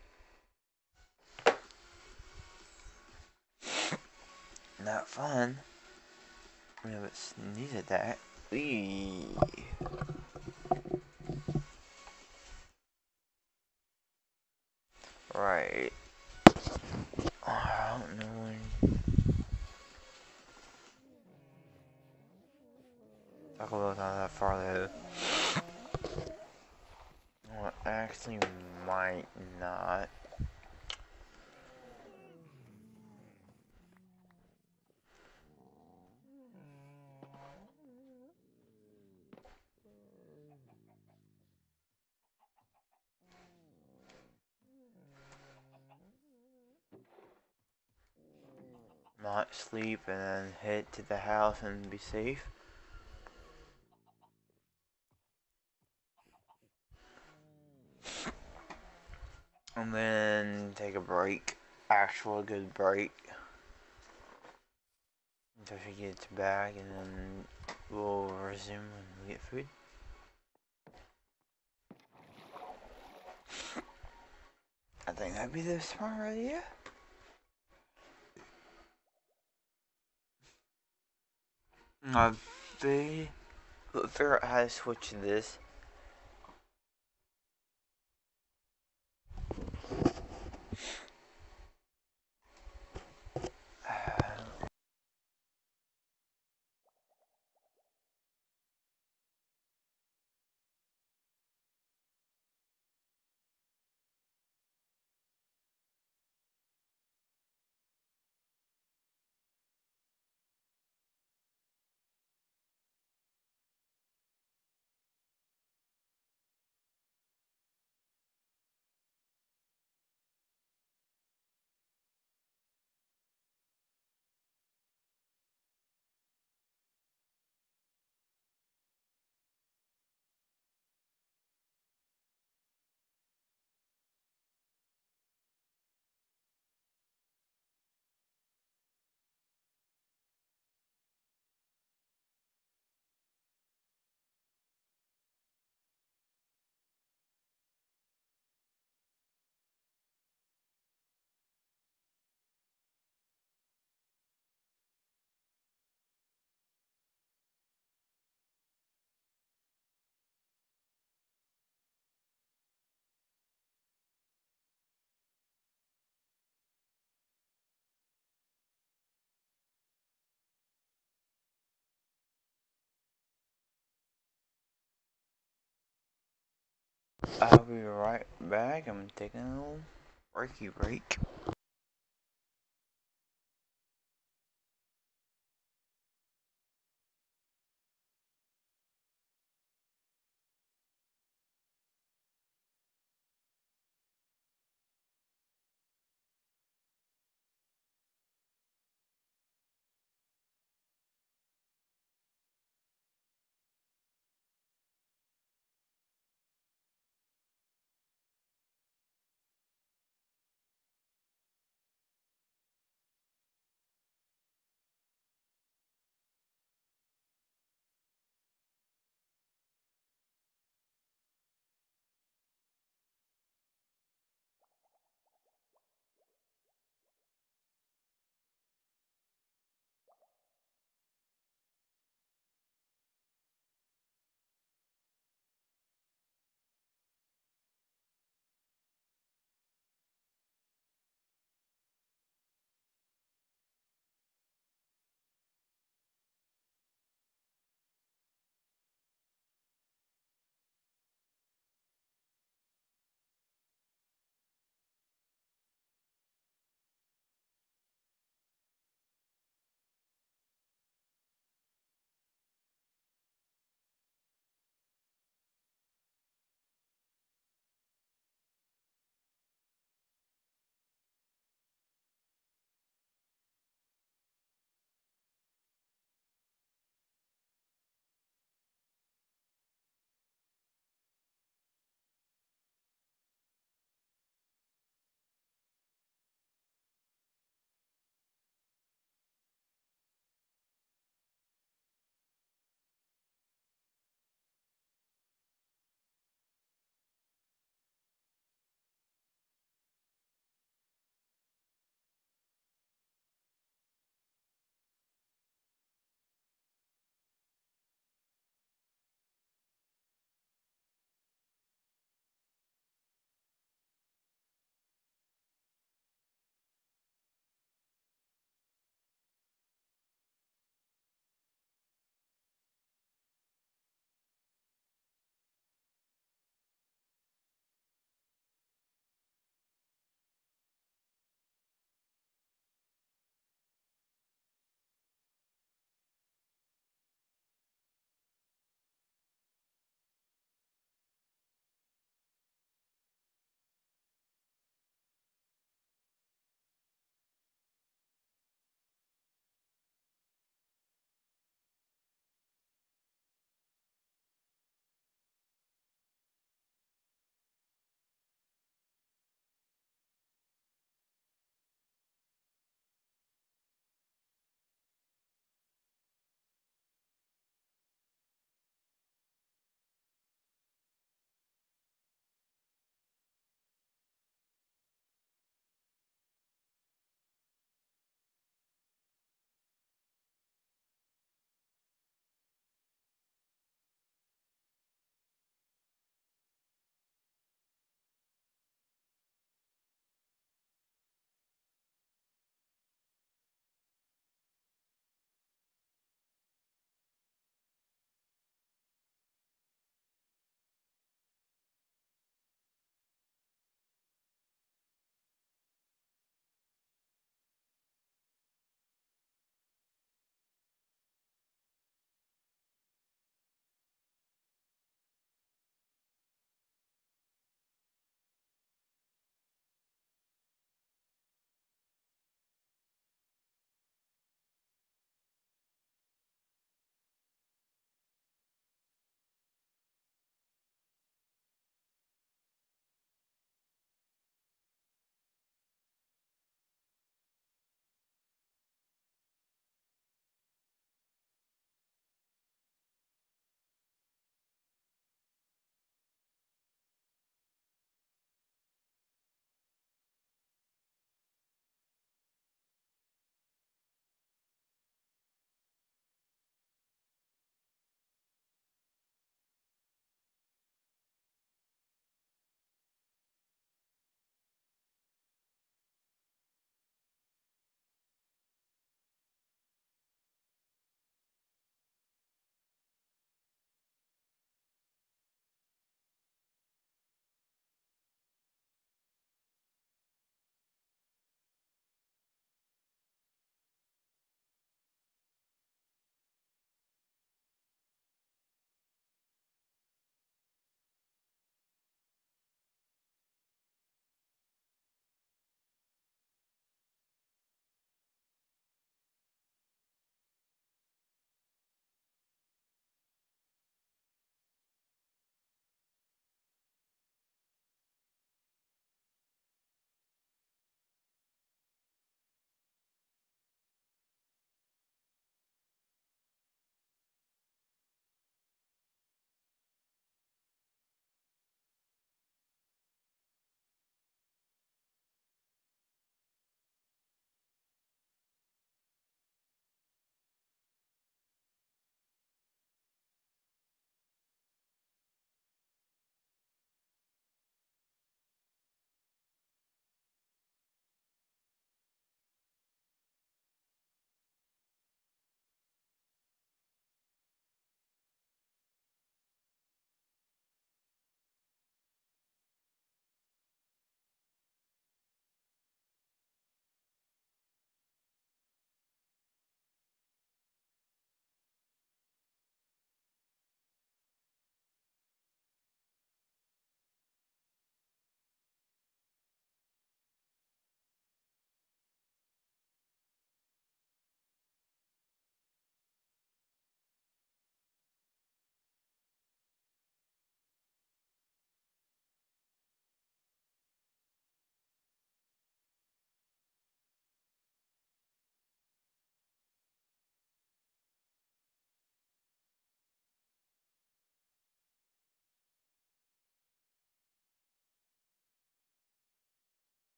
Not fun. I mean, but sneeze at that. Whee! Right. I don't know when. Taco Bell's not that far though. Well, actually, might not. not sleep and then head to the house and be safe. And then take a break. Actual good break. Until she gets back, and then we'll resume when we get food. I think that'd be the smart idea. I'll figure out how to switch this. I'll be right back. I'm taking a little breaky break.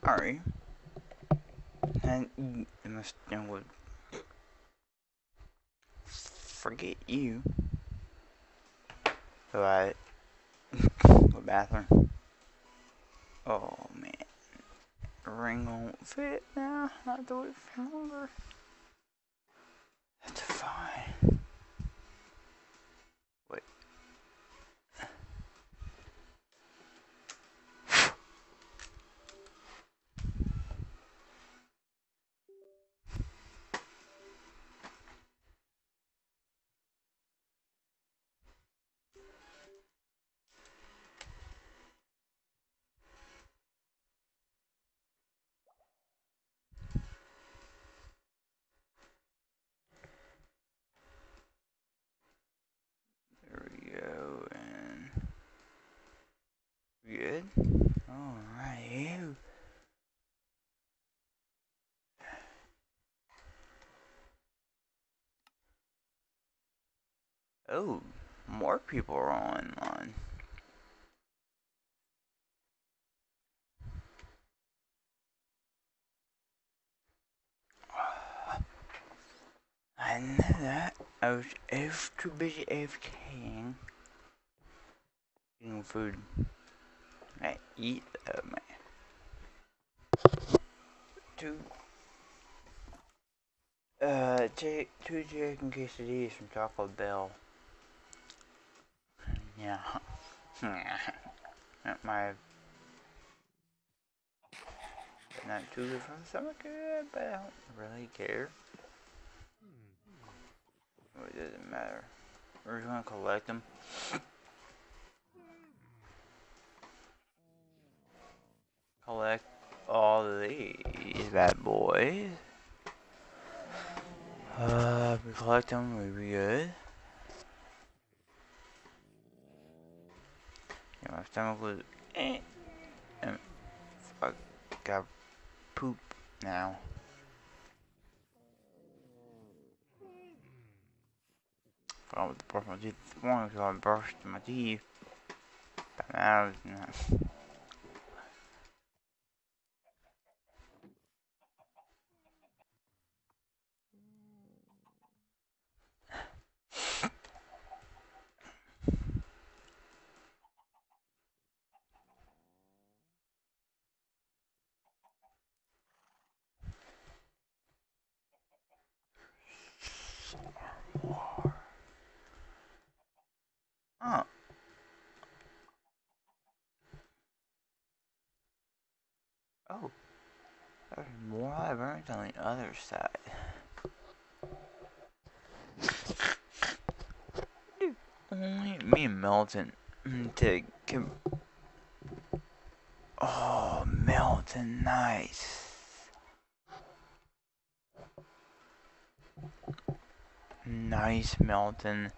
Sorry. And I must I would forget you. But the bathroom. Oh man. The ring won't fit now. I have to wait for longer. That's fine. Wait. There we go, and good. Alright. Oh, more people are online. I know that. I was F too busy AFKing. Eating food. I eat that, man. Two. Uh, two chicken quesadillas from Taco Bell. Yeah. Not my. Not too good for the stomach, but I don't really care. It doesn't matter. We're just gonna collect them. Collect all of these bad boys. Uh, if we collect them, we'll be good. Yeah, my stomach was eh. And I got poop now. I was brushing my teeth this morning, so I brushed my teeth. But now, no. Oh. Oh. There's more librarians on the other side. Only me and Melton to give. Oh, Melton, nice. Nice, Melton.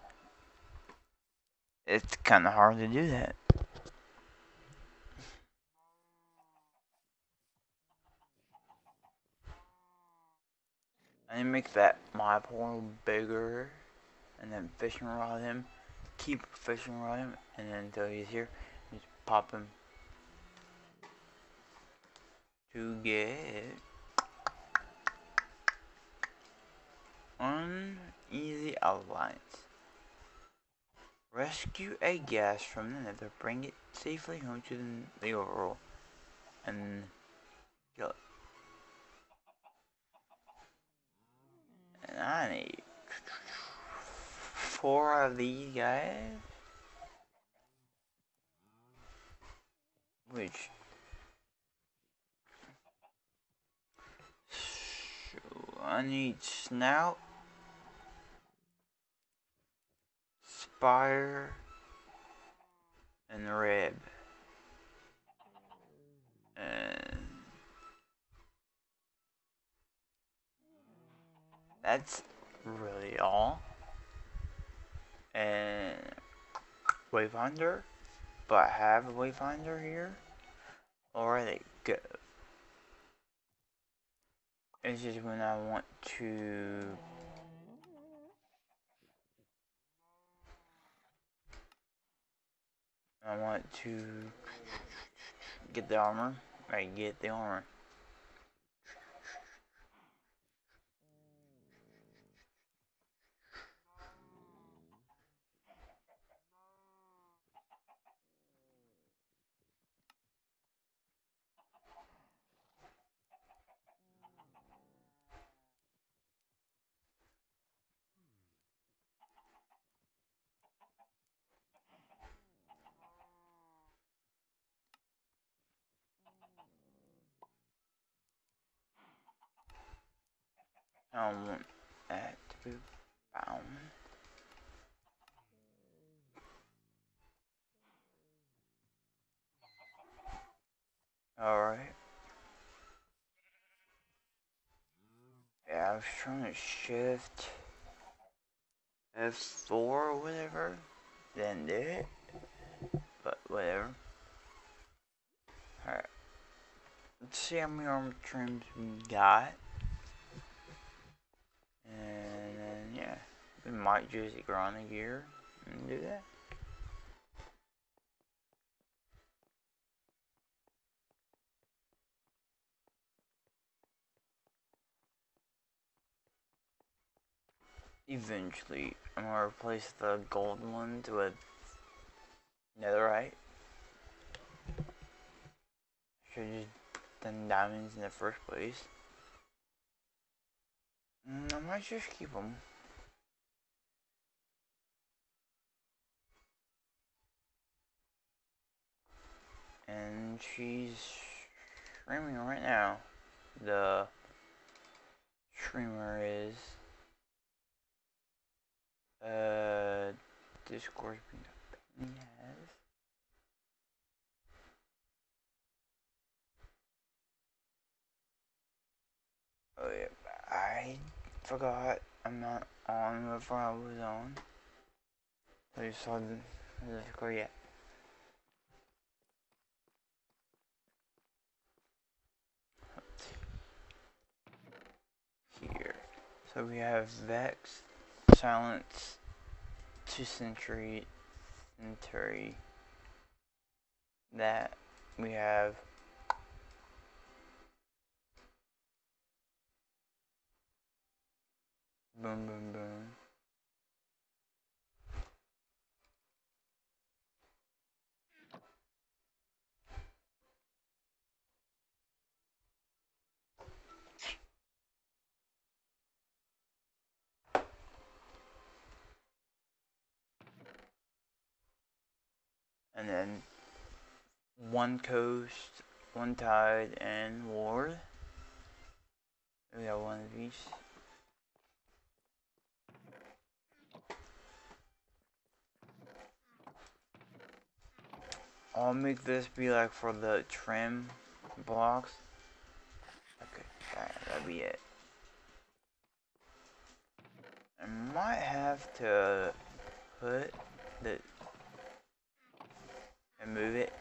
It's kind of hard to do that. I need to make that my portal bigger, and then fishing rod him. Keep fishing rod him, and then until he's here, just pop him to get uneasy alliance. Rescue a guest from the nether, bring it safely home to the, the overworld, and kill it. And I need four of these guys, which so I need snout, spire, and rib. And that's really all. And Wayfinder, but I have a Wayfinder here. Or they go. It's just when I want to I want to get the armor. I get the armor. I don't want that to be bound. Alright. Yeah, I was trying to shift F four or whatever, then do it, but whatever. Alright. Let's see how many armor trims we got. And then, yeah, we might use the Grana gear and do that. Eventually, I'm gonna replace the gold ones with netherite. Should have just done diamonds in the first place. Mm, I might just keep them. And she's streaming right now. The streamer is uh Discord being has. Oh yeah, I forgot I'm not on before I was on. So you saw the, the Discord yet. Here. So we have Vex, Silence, two Century, Century. That we have Boom Boom Boom. And then One Coast, One Tide, and Ward. We got one of each. I'll make this be like for the trim blocks. Okay, that, that'll be it. I might have to put the and move it.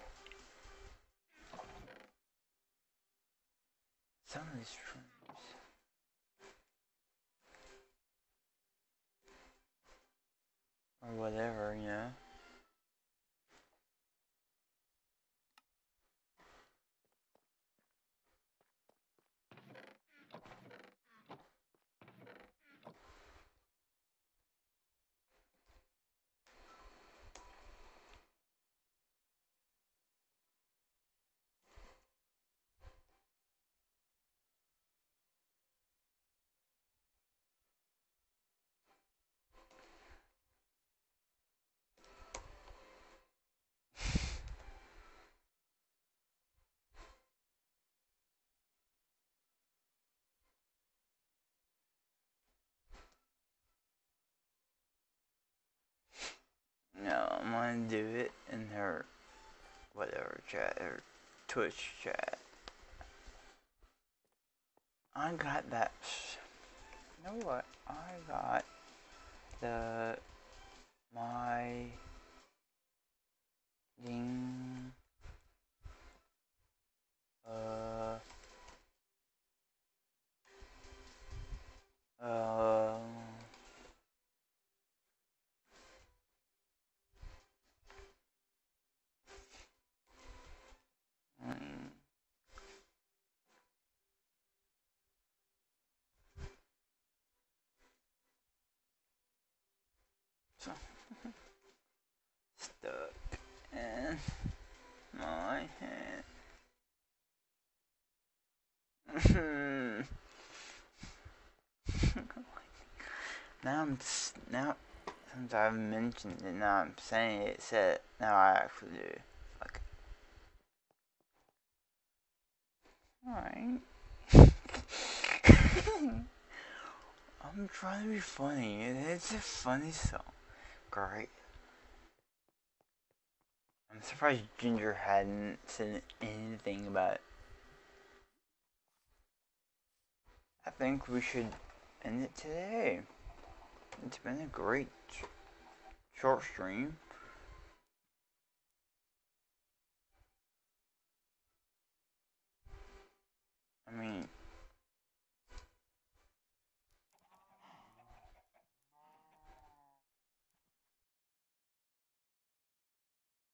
Some of these trims. Or whatever, you know. No, I'm gonna do it in her whatever chat, her Twitch chat. I got that. You know what? I got the my ding uh uh mm, so stuck in my head. Now I'm now since I've mentioned it, now I'm saying it. Said now I actually do. Okay. All right. I'm trying to be funny. It's a funny song. Great. I'm surprised Ginger hadn't said anything about it. I think we should end it today. It's been a great short stream.